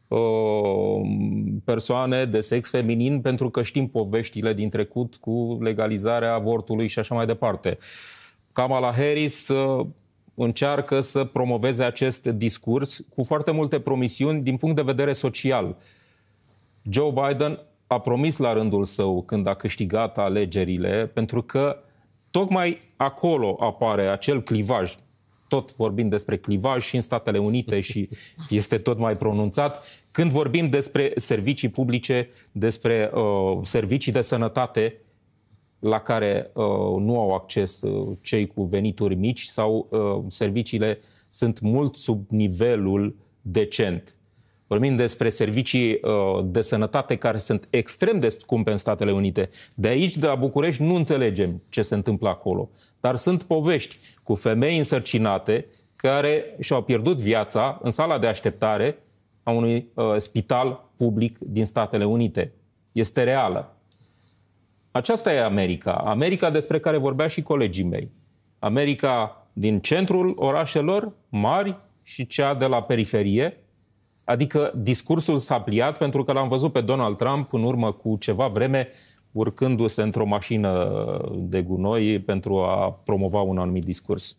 persoane de sex feminin, pentru că știm poveștile din trecut cu legalizarea avortului și așa mai departe. Kamala Harris încearcă să promoveze acest discurs cu foarte multe promisiuni din punct de vedere social. Joe Biden a promis la rândul său, când a câștigat alegerile, pentru că tocmai acolo apare acel clivaj. Tot vorbim despre clivaj și în Statele Unite și este tot mai pronunțat. Când vorbim despre servicii publice, despre uh, servicii de sănătate la care uh, nu au acces uh, cei cu venituri mici sau uh, serviciile sunt mult sub nivelul decent. Vorbim despre servicii uh, de sănătate care sunt extrem de scumpe în Statele Unite. De aici, de la București, nu înțelegem ce se întâmplă acolo. Dar sunt povești cu femei însărcinate care și-au pierdut viața în sala de așteptare a unui uh, spital public din Statele Unite. Este reală. Aceasta e America. America despre care vorbea și colegii mei. America din centrul orașelor mari și cea de la periferie. Adică discursul s-a pliat pentru că l-am văzut pe Donald Trump în urmă cu ceva vreme urcându-se într-o mașină de gunoi pentru a promova un anumit discurs.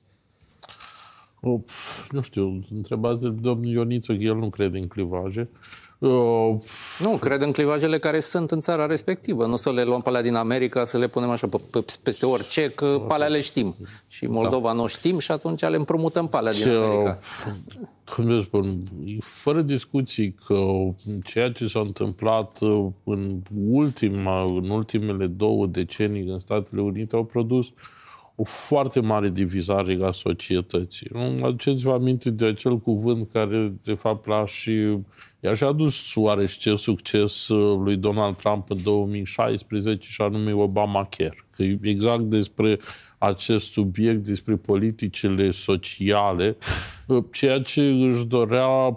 Of, nu știu, întrebați domnul Ioniță că el nu crede în clivaje. Uh, nu, cred în clivajele care sunt în țara respectivă. Nu să le luăm pe alea din America, să le punem așa pe, pe, peste orice, că pe alea le știm. Și Moldova da. nu știm și atunci le împrumutăm pe alea din America. Cum spun, fără discuții că ceea ce s-a întâmplat în, ultima, în ultimele două decenii în Statele Unite au produs o foarte mare divizare a societății. Nu? Aduceți-vă aminte de acel cuvânt care, de fapt, l-a și i-a și adus oarește succes lui Donald Trump în două mii șaisprezece, și anume Obamacare. Că exact despre acest subiect, despre politicile sociale, ceea ce își dorea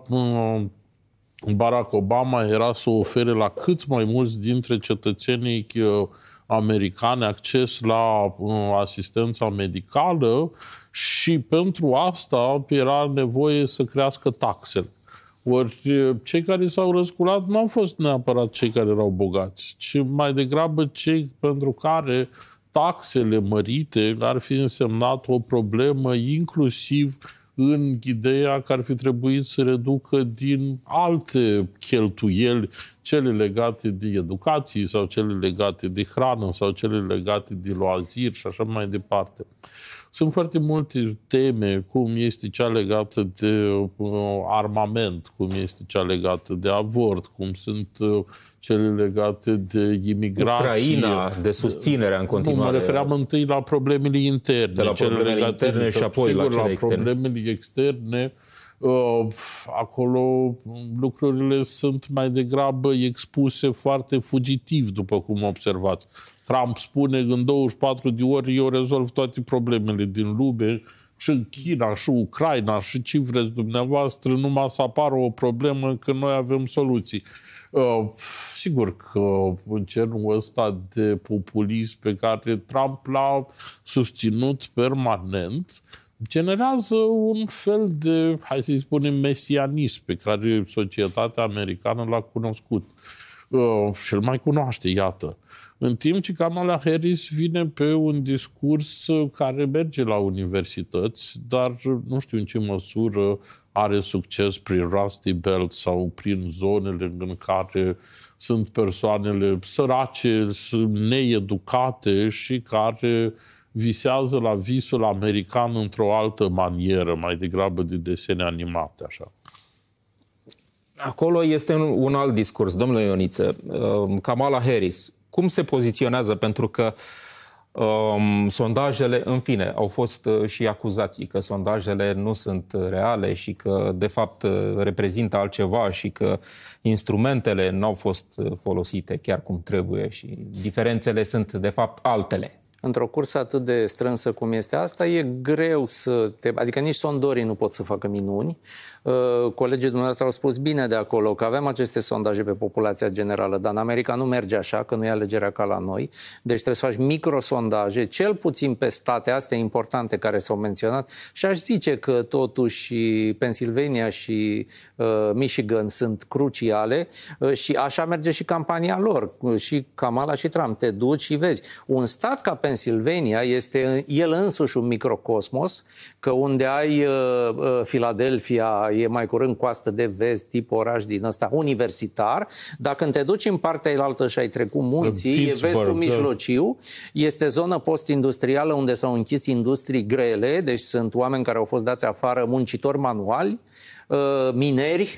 Barack Obama era să ofere la cât mai mulți dintre cetățenii americane acces la asistența medicală și pentru asta era nevoie să crească taxele. Ori cei care s-au răsculat nu au fost neapărat cei care erau bogați, ci mai degrabă cei pentru care taxele mărite ar fi însemnat o problemă inclusiv în ideea că ar fi trebuit să reducă din alte cheltuieli, cele legate de educație sau cele legate de hrană sau cele legate de loazir și așa mai departe. Sunt foarte multe teme, cum este cea legată de uh, armament, cum este cea legată de avort, cum sunt uh, cele legate de imigrație. Ucraina, de susținerea în continuare. Nu, mă refeream întâi la problemele interne. De la problemele cele legate interne de, și apoi sigur, la cele la externe. problemele externe. Uh, acolo lucrurile sunt mai degrabă expuse foarte fugitiv, după cum observați. Trump spune în douăzeci și patru de ore eu rezolv toate problemele din lume, și în China, și Ucraina, și ce vreți dumneavoastră, numai să apară o problemă că noi avem soluții. Uh, sigur că în genul ăsta de populism pe care Trump l-a susținut permanent, generează un fel de, hai să-i spunem, mesianism pe care societatea americană l-a cunoscut uh, și îl mai cunoaște, iată. În timp ce Kamala Harris vine pe un discurs care merge la universități, dar nu știu în ce măsură are succes prin Rusty Belt sau prin zonele în care sunt persoanele sărace, needucate și care visează la visul american într-o altă manieră, mai degrabă de desene animate, așa. Acolo este un, un alt discurs, domnule Ioniță. Kamala Harris, cum se poziționează? Pentru că um, sondajele, în fine, au fost uh, și acuzații că sondajele nu sunt reale și că, de fapt, uh, reprezintă altceva și că instrumentele nu au fost folosite chiar cum trebuie și diferențele sunt, de fapt, altele. Într-o cursă atât de strânsă cum este asta, e greu să te... Adică nici sondorii nu pot să facă minuni. Colegii dumneavoastră au spus bine de acolo că avem aceste sondaje pe populația generală, dar în America nu merge așa, că nu e alegerea ca la noi. Deci trebuie să faci microsondaje, cel puțin pe state astea importante care s-au menționat. Și aș zice că totuși Pennsylvania și uh, Michigan sunt cruciale uh, și așa merge și campania lor. Și Kamala și Trump. Te duci și vezi. Un stat ca Pennsylvania este el însuși un microcosmos, că unde ai uh, uh, Philadelphia, e mai curând coastă de vest, tip oraș din ăsta universitar. Dacă când te duci în partea elaltă și ai trecut munții, e vestul mijlociu, este zonă post-industrială unde s-au închis industrii grele, deci sunt oameni care au fost dați afară, muncitori manuali, mineri.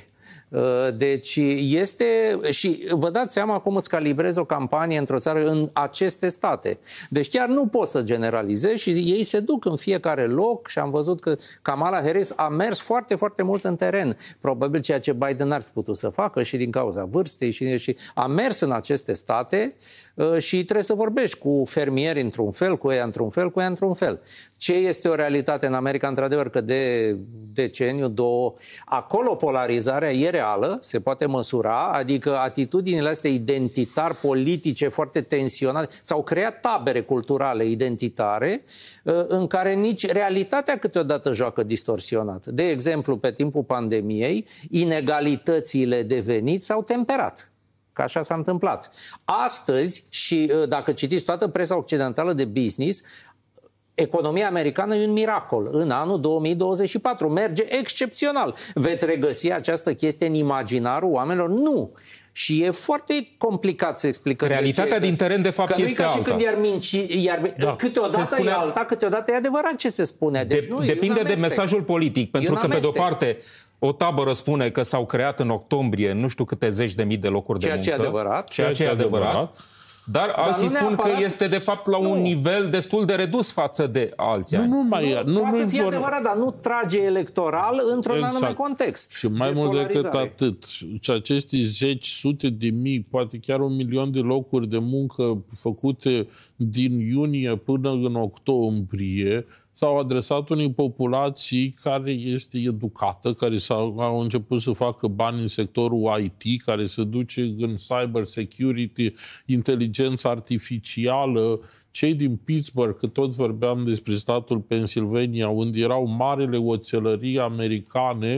Deci este, și vă dați seama cum îți calibrezi o campanie într-o țară în aceste state. Deci chiar nu poți să generalizezi și ei se duc în fiecare loc și am văzut că Kamala Harris a mers foarte, foarte mult în teren. Probabil ceea ce Biden n-ar fi putut să facă și din cauza vârstei și, și a mers în aceste state și trebuie să vorbești cu fermieri într-un fel, cu ei într-un fel, cu ei într-un fel. Ce este o realitate în America, într-adevăr, că de deceniu, două, acolo polarizarea e reală, se poate măsura, adică atitudinile astea identitar-politice foarte tensionate, s-au creat tabere culturale identitare în care nici realitatea câteodată joacă distorsionat. De exemplu, pe timpul pandemiei, inegalitățile de venit s-au temperat. Că așa s-a întâmplat. Astăzi, și dacă citiți toată presa occidentală de business, economia americană e un miracol. În anul două mii douăzeci și patru merge excepțional. Veți regăsi această chestie în imaginarul oamenilor? Nu. Și e foarte complicat să explicăm. Realitatea din teren, de fapt, că este alta. Că nu e ca și alta. când i-ar minci, iar da. câteodată spune... e alta, câteodată e adevărat ce se spune. Deci, de, nu, depinde de mesajul politic. Pentru că, pe de-o parte, o tabără spune că s-au creat în octombrie nu știu câte zeci de mii de locuri ceea de muncă. Ce e adevărat. Ceea ce e adevărat. adevărat. Dar, Dar alții spun neapărat... că este de fapt la nu. un nivel destul de redus față de alții. Nu, nu mai e. Nu, poate nu să fie vor... adevărat, dar nu trage electoral într-un exact. anume context. Și mai de mult decât atât, și aceste zeci, sute de mii, poate chiar un milion de locuri de muncă făcute din iunie până în octombrie s-au adresat unei populații care este educată, care s-au, au început să facă bani în sectorul I T, care se duce în cyber security, inteligență artificială, cei din Pittsburgh, că tot vorbeam despre statul Pennsylvania, unde erau marile oțelării americane,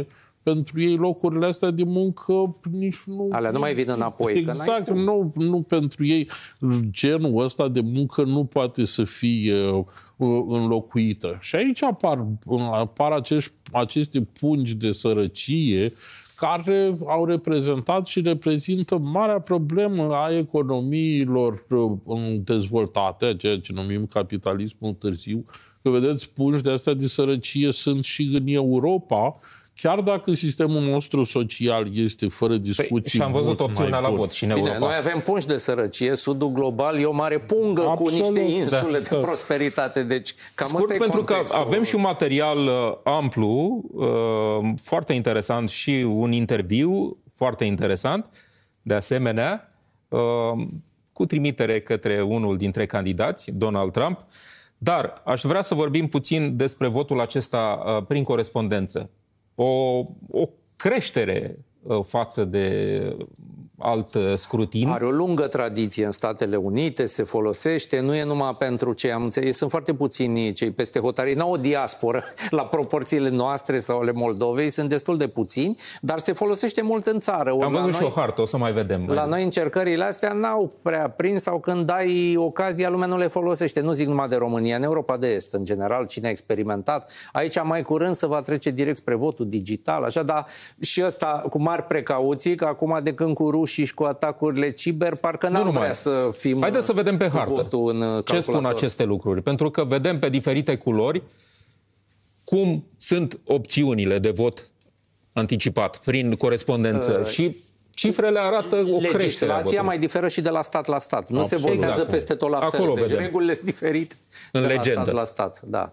pentru ei locurile astea de muncă nici nu... Alea nu mai vin înapoi. Exact, nu, nu pentru ei genul ăsta de muncă nu poate să fie uh, înlocuită. Și aici apar, apar acești, aceste pungi de sărăcie care au reprezentat și reprezintă marea problemă a economiilor dezvoltate, ceea ce numim capitalismul târziu. Că vedeți, pungi de astea de sărăcie sunt și în Europa, chiar dacă sistemul nostru social este fără discuții. Păi, și am văzut opțiunea la vot și în Europa. Bine, noi avem pungi de sărăcie, sudul global e o mare pungă. Absolut, cu niște insule da, de prosperitate. Deci, cam scurt, pentru că avem și un material uh, amplu, uh, foarte interesant și un interviu foarte interesant, de asemenea, uh, cu trimitere către unul dintre candidați, Donald Trump. Dar aș vrea să vorbim puțin despre votul acesta uh, prin corespondență. O, o creștere uh, față de alt uh, scrutin. Are o lungă tradiție în Statele Unite, se folosește, nu e numai pentru ce am înțeles. Sunt foarte puțini cei peste hotare. N-au o diasporă la proporțiile noastre sau ale Moldovei, sunt destul de puțini, dar se folosește mult în țară. Am văzut și o hartă, o să mai vedem. La noi încercările astea n-au prea prins sau când dai ocazia, lumea nu le folosește. Nu zic numai de România, în Europa de Est, în general, cine a experimentat. Aici mai curând se va trece direct spre votul digital, așa, dar și ăsta cu mari precauții, că acum de când cu și cu atacurile ciber, parcă n-am vrea să fim... Haideți să vedem pe hartă ce spun aceste lucruri. Pentru că vedem pe diferite culori cum sunt opțiunile de vot anticipat prin corespondență uh, și cifrele arată o creștere. Legislația mai diferă și de la stat la stat. Nu Absolut. se votează exact. peste tot la fel. Deci vedem. regulile sunt diferite în de legendă. la stat la stat. Da.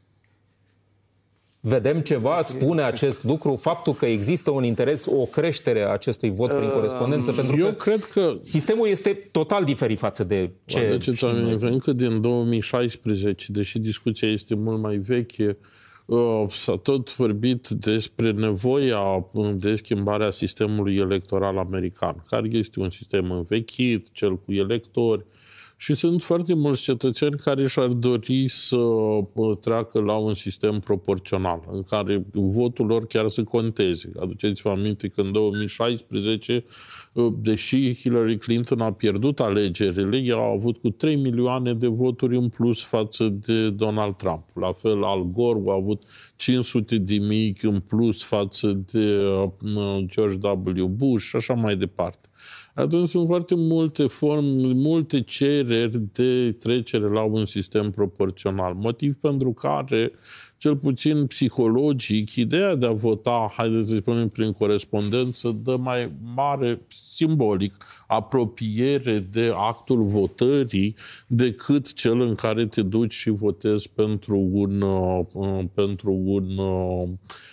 Vedem ceva, spune acest lucru, faptul că există un interes, o creștere a acestui vot prin corespondență, uh, pentru eu că, cred că sistemul este total diferit față de ce știm. Încă din două mii șaisprezece, deși discuția este mult mai veche, uh, s-a tot vorbit despre nevoia de schimbarea sistemului electoral american, care este un sistem învechit, cel cu electori, și sunt foarte mulți cetățeni care și-ar dori să treacă la un sistem proporțional, în care votul lor chiar să conteze. Aduceți-vă aminte că în două mii șaisprezece, deși Hillary Clinton a pierdut alegerile, ea a avut cu trei milioane de voturi în plus față de Donald Trump. La fel, Al Gore a avut cinci sute de mii în plus față de George W. Bush și așa mai departe. Atunci sunt foarte multe forme, multe cereri de trecere la un sistem proporțional. Motiv pentru care, cel puțin psihologic, ideea de a vota, haideți să spunem, prin corespondență, dă mai mare, simbolic, apropiere de actul votării decât cel în care te duci și votezi pentru un, uh, pentru un uh,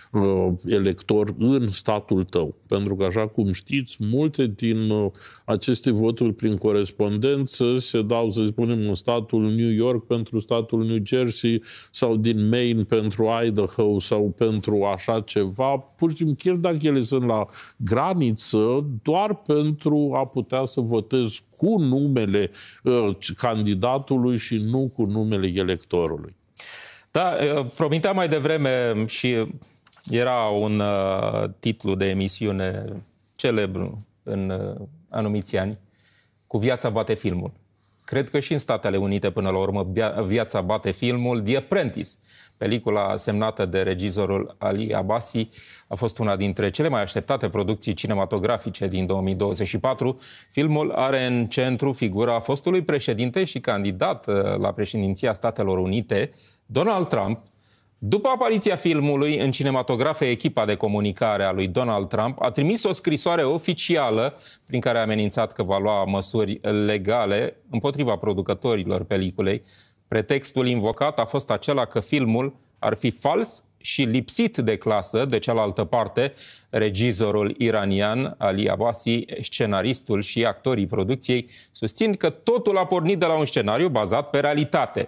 elector în statul tău. Pentru că, așa cum știți, multe din uh, aceste voturi prin corespondență se dau, să spunem, în statul New York pentru statul New Jersey sau din Maine pentru Idaho sau pentru așa ceva, pur și simplu, chiar dacă ele sunt la graniță, doar pentru a putea să votezi cu numele uh, candidatului și nu cu numele electorului. Da, promitea mai devreme și era un uh, titlu de emisiune celebru în uh, anumiți ani, Cu viața bate filmul. Cred că și în Statele Unite, până la urmă, viața bate filmul. The Apprentice, pelicula semnată de regizorul Ali Abbasi, a fost una dintre cele mai așteptate producții cinematografice din două mii douăzeci și patru. Filmul are în centru figura fostului președinte și candidat la președinția Statelor Unite, Donald Trump. După apariția filmului în cinematografe, echipa de comunicare a lui Donald Trump a trimis o scrisoare oficială prin care a amenințat că va lua măsuri legale împotriva producătorilor peliculei. Pretextul invocat a fost acela că filmul ar fi fals și lipsit de clasă. De cealaltă parte, regizorul iranian Ali Abbasi, scenaristul și actorii producției, susțin că totul a pornit de la un scenariu bazat pe realitate.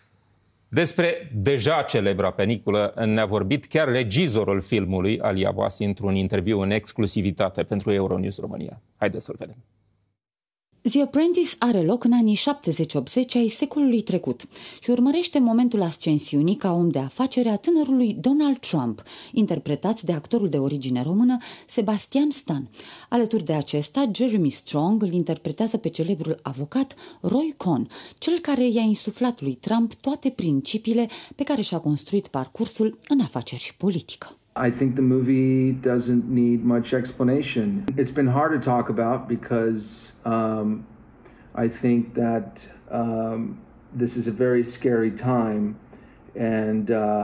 Despre deja celebra peliculă ne-a vorbit chiar regizorul filmului, Ali Abbasi, într-un interviu în exclusivitate pentru Euronews România. Haideți să-l vedem. The Apprentice are loc în anii șaptezeci optzeci ai secolului trecut și urmărește momentul ascensiunii ca om de afacere a tânărului Donald Trump, interpretat de actorul de origine română Sebastian Stan. Alături de acesta, Jeremy Strong îl interpretează pe celebrul avocat Roy Cohn, cel care i-a insuflat lui Trump toate principiile pe care și-a construit parcursul în afaceri și politică. I think the movie doesn't need much explanation. It's been hard to talk about because um, I think that um, this is a very scary time, and uh,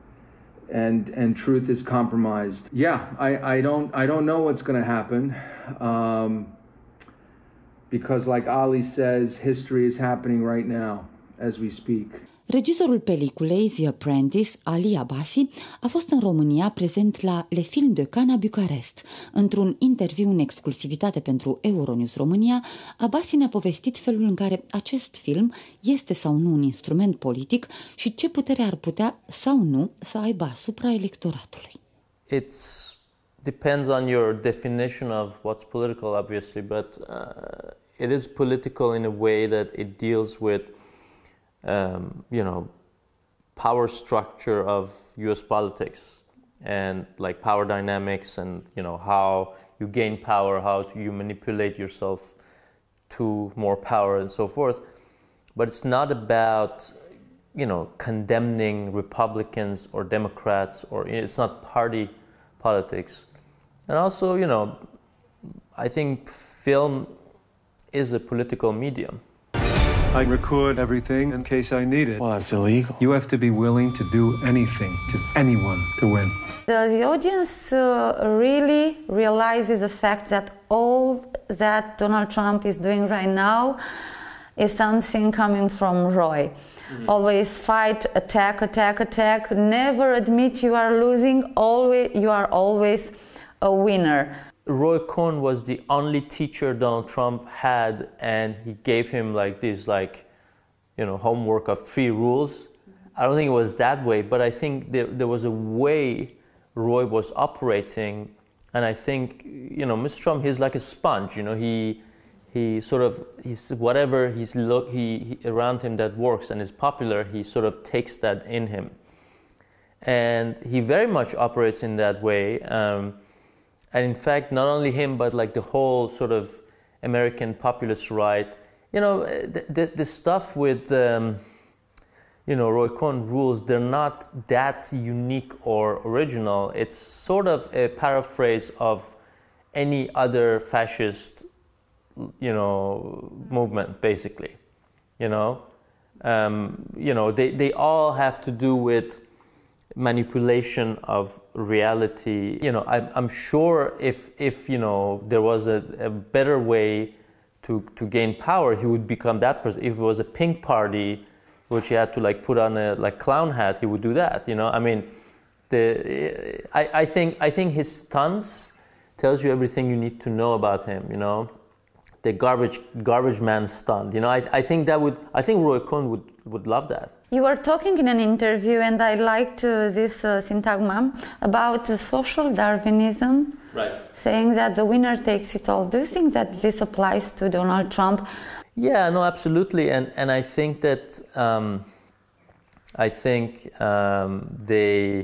and and truth is compromised. Yeah, I, I don't I don't know what's going to happen um, because, like Ali says, history is happening right now as we speak. Regizorul peliculei The Apprentice, Ali Abbasi, a fost în România prezent la Le Film de Cannes Bucarest. Într-un interviu în exclusivitate pentru Euronews România, Abbasi ne-a povestit felul în care acest film este sau nu un instrument politic și ce putere ar putea sau nu să aibă asupra electoratului. It depends on your definition of what's political, obviously, but uh, it is political in a way that it deals with Um, you know, power structure of U S politics and like power dynamics and, you know, how you gain power, how you manipulate yourself to more power and so forth. But it's not about, you know, condemning Republicans or Democrats, or it's not party politics. And also, you know, I think film is a political medium. I record everything in case I need it. Well, that's illegal. You have to be willing to do anything to anyone to win. The, the audience uh, really realizes the fact that all that Donald Trump is doing right now is something coming from Roy. Mm-hmm. Always fight, attack, attack, attack. Never admit you are losing. Always, you are always a winner. Roy Cohn was the only teacher Donald Trump had, and he gave him like this, like, you know, homework of three rules. I don't think it was that way, but I think there, there was a way Roy was operating, and I think, you know, Mister Trump, he's like a sponge, you know, he he sort of, he's whatever he's look he, he around him that works and is popular, he sort of takes that in him, and he very much operates in that way. Um, And in fact, not only him, but like the whole sort of American populist right, you know, the, the, the stuff with, um, you know, Roy Cohn rules, they're not that unique or original. It's sort of a paraphrase of any other fascist, you know, movement, basically, you know. Um, you know, they, they all have to do with manipulation of reality. You know, I, I'm sure if, if you know, there was a, a better way to, to gain power, he would become that person. If it was a pink party, which he had to like put on a like clown hat, he would do that. You know, I mean, the I, I think I think his stunts tells you everything you need to know about him. You know, the garbage garbage man stunt. You know, I, I think that would I think Roy Cohn would would love that. You were talking in an interview, and I liked uh, this uh, syntagma about uh, social Darwinism, right? Saying that the winner takes it all. Do you think that this applies to Donald Trump? Yeah, no, absolutely, and and I think that um, I think um, they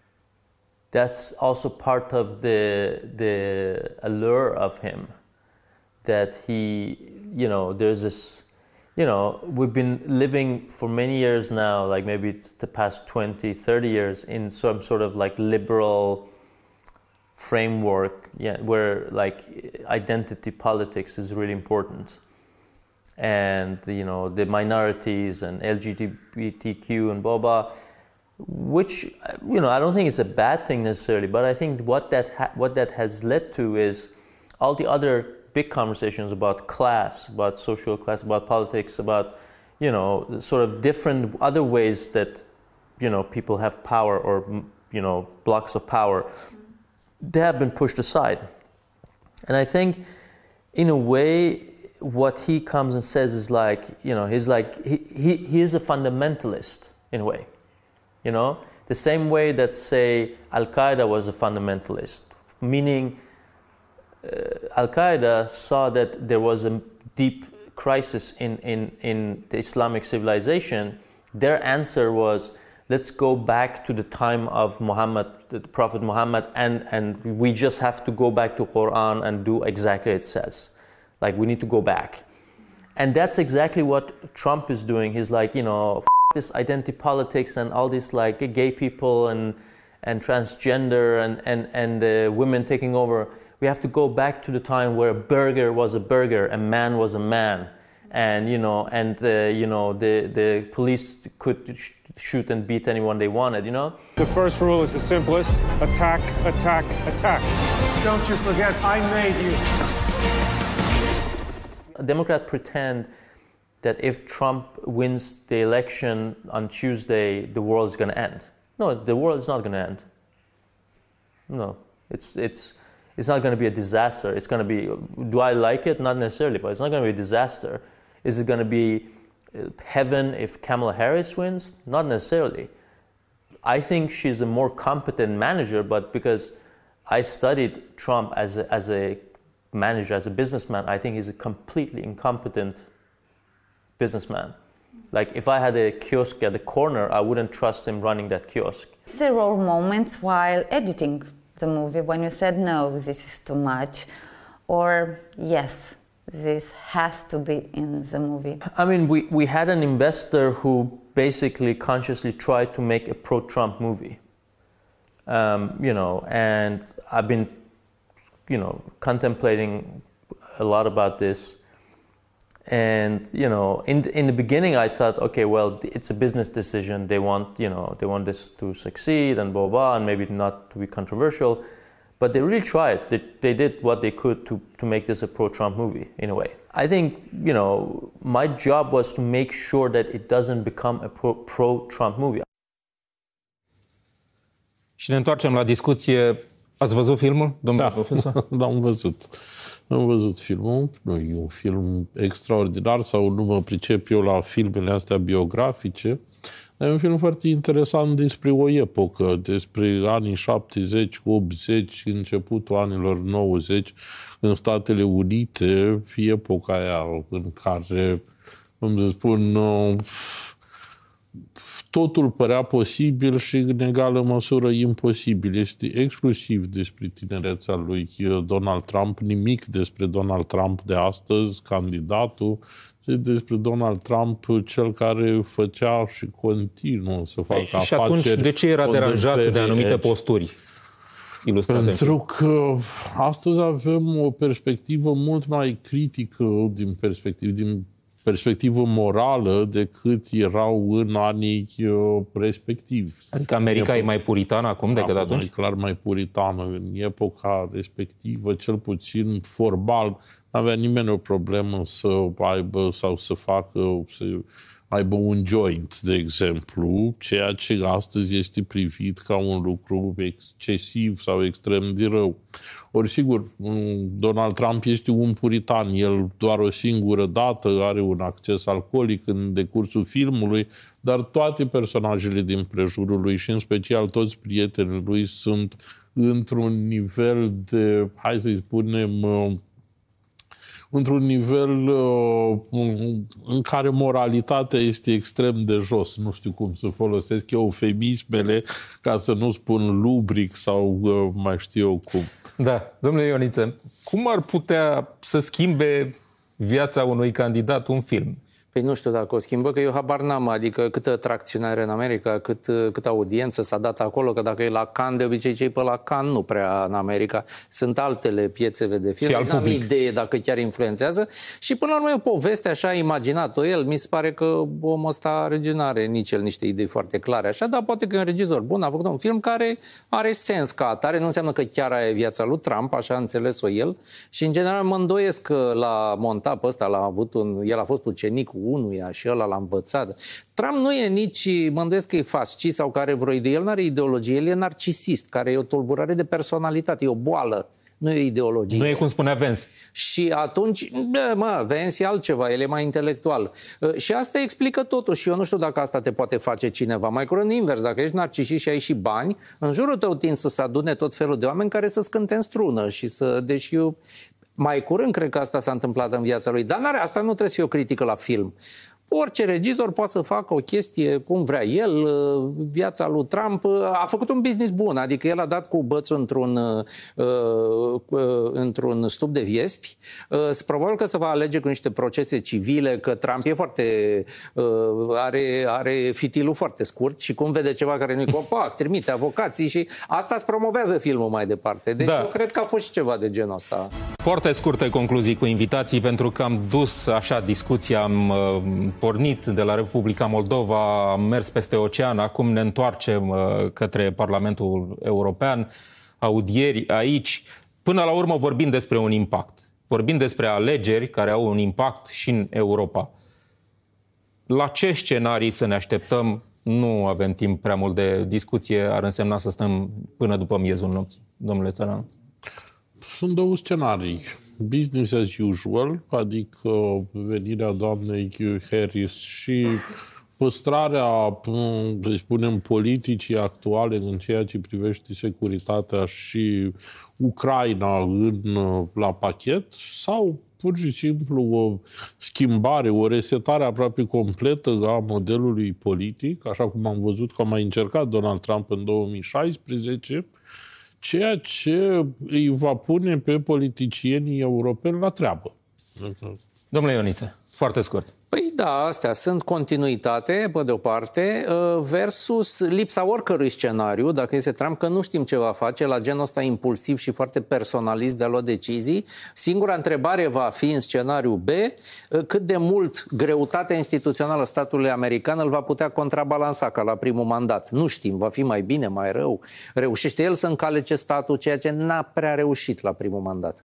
that's also part of the the allure of him, that he, you know, there's this. You know, we've been living for many years now, like maybe the past twenty, thirty years, in some sort of like liberal framework, yeah, where like identity politics is really important. And, you know, the minorities and L G B T Q and blah, blah, which, you know, I don't think it's a bad thing necessarily, but I think what that, ha- what that has led to is all the other big conversations about class, about social class, about politics, about, you know, sort of different other ways that, you know, people have power or, you know, blocks of power, they have been pushed aside. And I think, in a way, what he comes and says is like, you know, he's like, he, he, he is a fundamentalist, in a way, you know? The same way that, say, Al-Qaeda was a fundamentalist, meaning Uh, Al-Qaeda saw that there was a deep crisis in, in, in the Islamic civilization, their answer was, let's go back to the time of Muhammad, the Prophet Muhammad, and, and we just have to go back to Quran and do exactly it says. Like, we need to go back. And that's exactly what Trump is doing. He's like, you know, f this identity politics and all these like gay people and, and transgender and, and, and uh, women taking over. We have to go back to the time where a burger was a burger, a man was a man. And, you know, and, uh, you know, the, the police could sh shoot and beat anyone they wanted, you know? The first rule is the simplest: attack, attack, attack. Don't you forget, I made you. Democrats pretend that if Trump wins the election on Tuesday, the world is going to end. No, the world is not going to end. No, it's, it's, it's not going to be a disaster. It's going to be, do I like it? Not necessarily, but it's not going to be a disaster. Is it going to be heaven if Kamala Harris wins? Not necessarily. I think she's a more competent manager, but because I studied Trump as a, as a manager, as a businessman, I think he's a completely incompetent businessman. Like, if I had a kiosk at the corner, I wouldn't trust him running that kiosk. There were moments while editing the movie when you said, no, this is too much, or yes, this has to be in the movie. I mean, we, we had an investor who basically consciously tried to make a pro-Trump movie. Um, you know, and I've been, you know, contemplating a lot about this. And, you know, in, in the beginning I thought, okay, well, it's a business decision. They want, you know, they want this to succeed and blah, blah, and maybe not to be controversial. But they really tried. They, they did what they could to, to make this a pro-Trump movie, in a way. I think, you know, my job was to make sure that it doesn't become a pro, pro-Trump movie. Și ne întoarcem la discuție. Ați văzut filmul, domnule da, profesor? Da, am văzut. Am văzut filmul. Nu e un film extraordinar sau nu mă pricep eu la filmele astea biografice. Dar e un film foarte interesant despre o epocă, despre anii șaptezeci, optzeci, începutul anilor nouăzeci, în Statele Unite, epoca aia în care, cum să spun, totul părea posibil și în egală măsură imposibil. Este exclusiv despre tinerețea lui Donald Trump, nimic despre Donald Trump de astăzi, candidatul, ci despre Donald Trump, cel care făcea și continuă să facă afaceri. Și atunci, de ce era deranjat de anumite posturi ilustrate? Pentru că astăzi avem o perspectivă mult mai critică din perspectivă, din perspectivă morală decât erau în anii respectivi. Adică America e mai puritană acum decât atunci? Mai clar mai puritană. În epoca respectivă, cel puțin formal, nu avea nimeni o problemă să aibă sau să facă, să aibă un joint, de exemplu, ceea ce astăzi este privit ca un lucru excesiv sau extrem de rău. Ori, sigur, Donald Trump este un puritan. El doar o singură dată are un acces alcoolic în decursul filmului, dar toate personajele din prejurul lui și în special toți prietenii lui sunt într-un nivel de, hai să-i spunem, într-un nivel în care moralitatea este extrem de jos. Nu știu cum să folosesc eufemismele ca să nu spun lubric sau mai știu eu cum. Da, domnule Ioniță, cum ar putea să schimbe viața unui candidat un film? Păi nu știu dacă o schimbă, că eu habar n-am, adică câtă tracțiune are în America, cât, câtă audiență s-a dat acolo, că dacă e la Cannes, de obicei cei pe la Cannes nu prea în America, sunt altele piețele de film, n-am idee dacă chiar influențează și până la urmă e o poveste așa imaginat-o el, mi se pare că omul ăsta nu are nici el niște idei foarte clare așa, dar poate că e un regizor bun, a făcut un film care are sens ca atare, nu înseamnă că chiar aia e viața lui Trump, așa a înțeles-o el și în general mă îndoiesc că l-a montat pe ăsta, l-a avut un, el a fost ucenicul unuia și ăla l-a învățat. Trump nu e nici, mă îndoiesc că e fascist sau care vreo idee, el nu are ideologie, el e narcisist, care e o tulburare de personalitate, e o boală, nu e ideologie. Nu e cum spunea Vance. Și atunci, bă, mă, Vance e altceva, el e mai intelectual. Și asta explică totul și eu nu știu dacă asta te poate face cineva. Mai curând invers, dacă ești narcisist și ai și bani, în jurul tău tind să se adune tot felul de oameni care să-ți cânte în strună și să, deși eu Mai curând cred că asta s-a întâmplat în viața lui. Dar n-are, asta nu trebuie să fie o critică la film. Orice regizor poate să facă o chestie cum vrea el. Viața lui Trump a făcut un business bun, adică el a dat cu bățul într-un, într-un stup de viespi. Probabil că se va alege cu niște procese civile, că Trump e foarte, are, are fitilul foarte scurt și cum vede ceva care nu-i copac, trimite avocații și asta îți promovează filmul mai departe. Deci da. Eu cred că a fost și ceva de genul ăsta. Foarte scurte concluzii cu invitații, pentru că am dus așa discuția, am pornit de la Republica Moldova, am mers peste ocean, acum ne întoarcem uh, către Parlamentul European, audieri aici. Până la urmă vorbim despre un impact. Vorbim despre alegeri care au un impact și în Europa. La ce scenarii să ne așteptăm? Nu avem timp prea mult de discuție, ar însemna să stăm până după miezul nopții. Domnule Țăranu. Sunt două scenarii. Business as usual, adică venirea doamnei Harris și păstrarea, să spunem, politicii actuale în ceea ce privește securitatea și Ucraina în, la pachet, sau pur și simplu o schimbare, o resetare aproape completă a modelului politic, așa cum am văzut că a mai încercat Donald Trump în două mii șaisprezece, ceea ce îi va pune pe politicienii europeni la treabă. Domnule Ioniță, foarte scurt. Păi da, astea sunt continuitate, pe de o parte, versus lipsa oricărui scenariu, dacă este Trump, că nu știm ce va face, la genul ăsta impulsiv și foarte personalist de a lua decizii. Singura întrebare va fi în scenariu B, cât de mult greutatea instituțională statului american îl va putea contrabalansa ca la primul mandat. Nu știm, va fi mai bine, mai rău. Reușește el să încalece statul, ceea ce n-a prea reușit la primul mandat.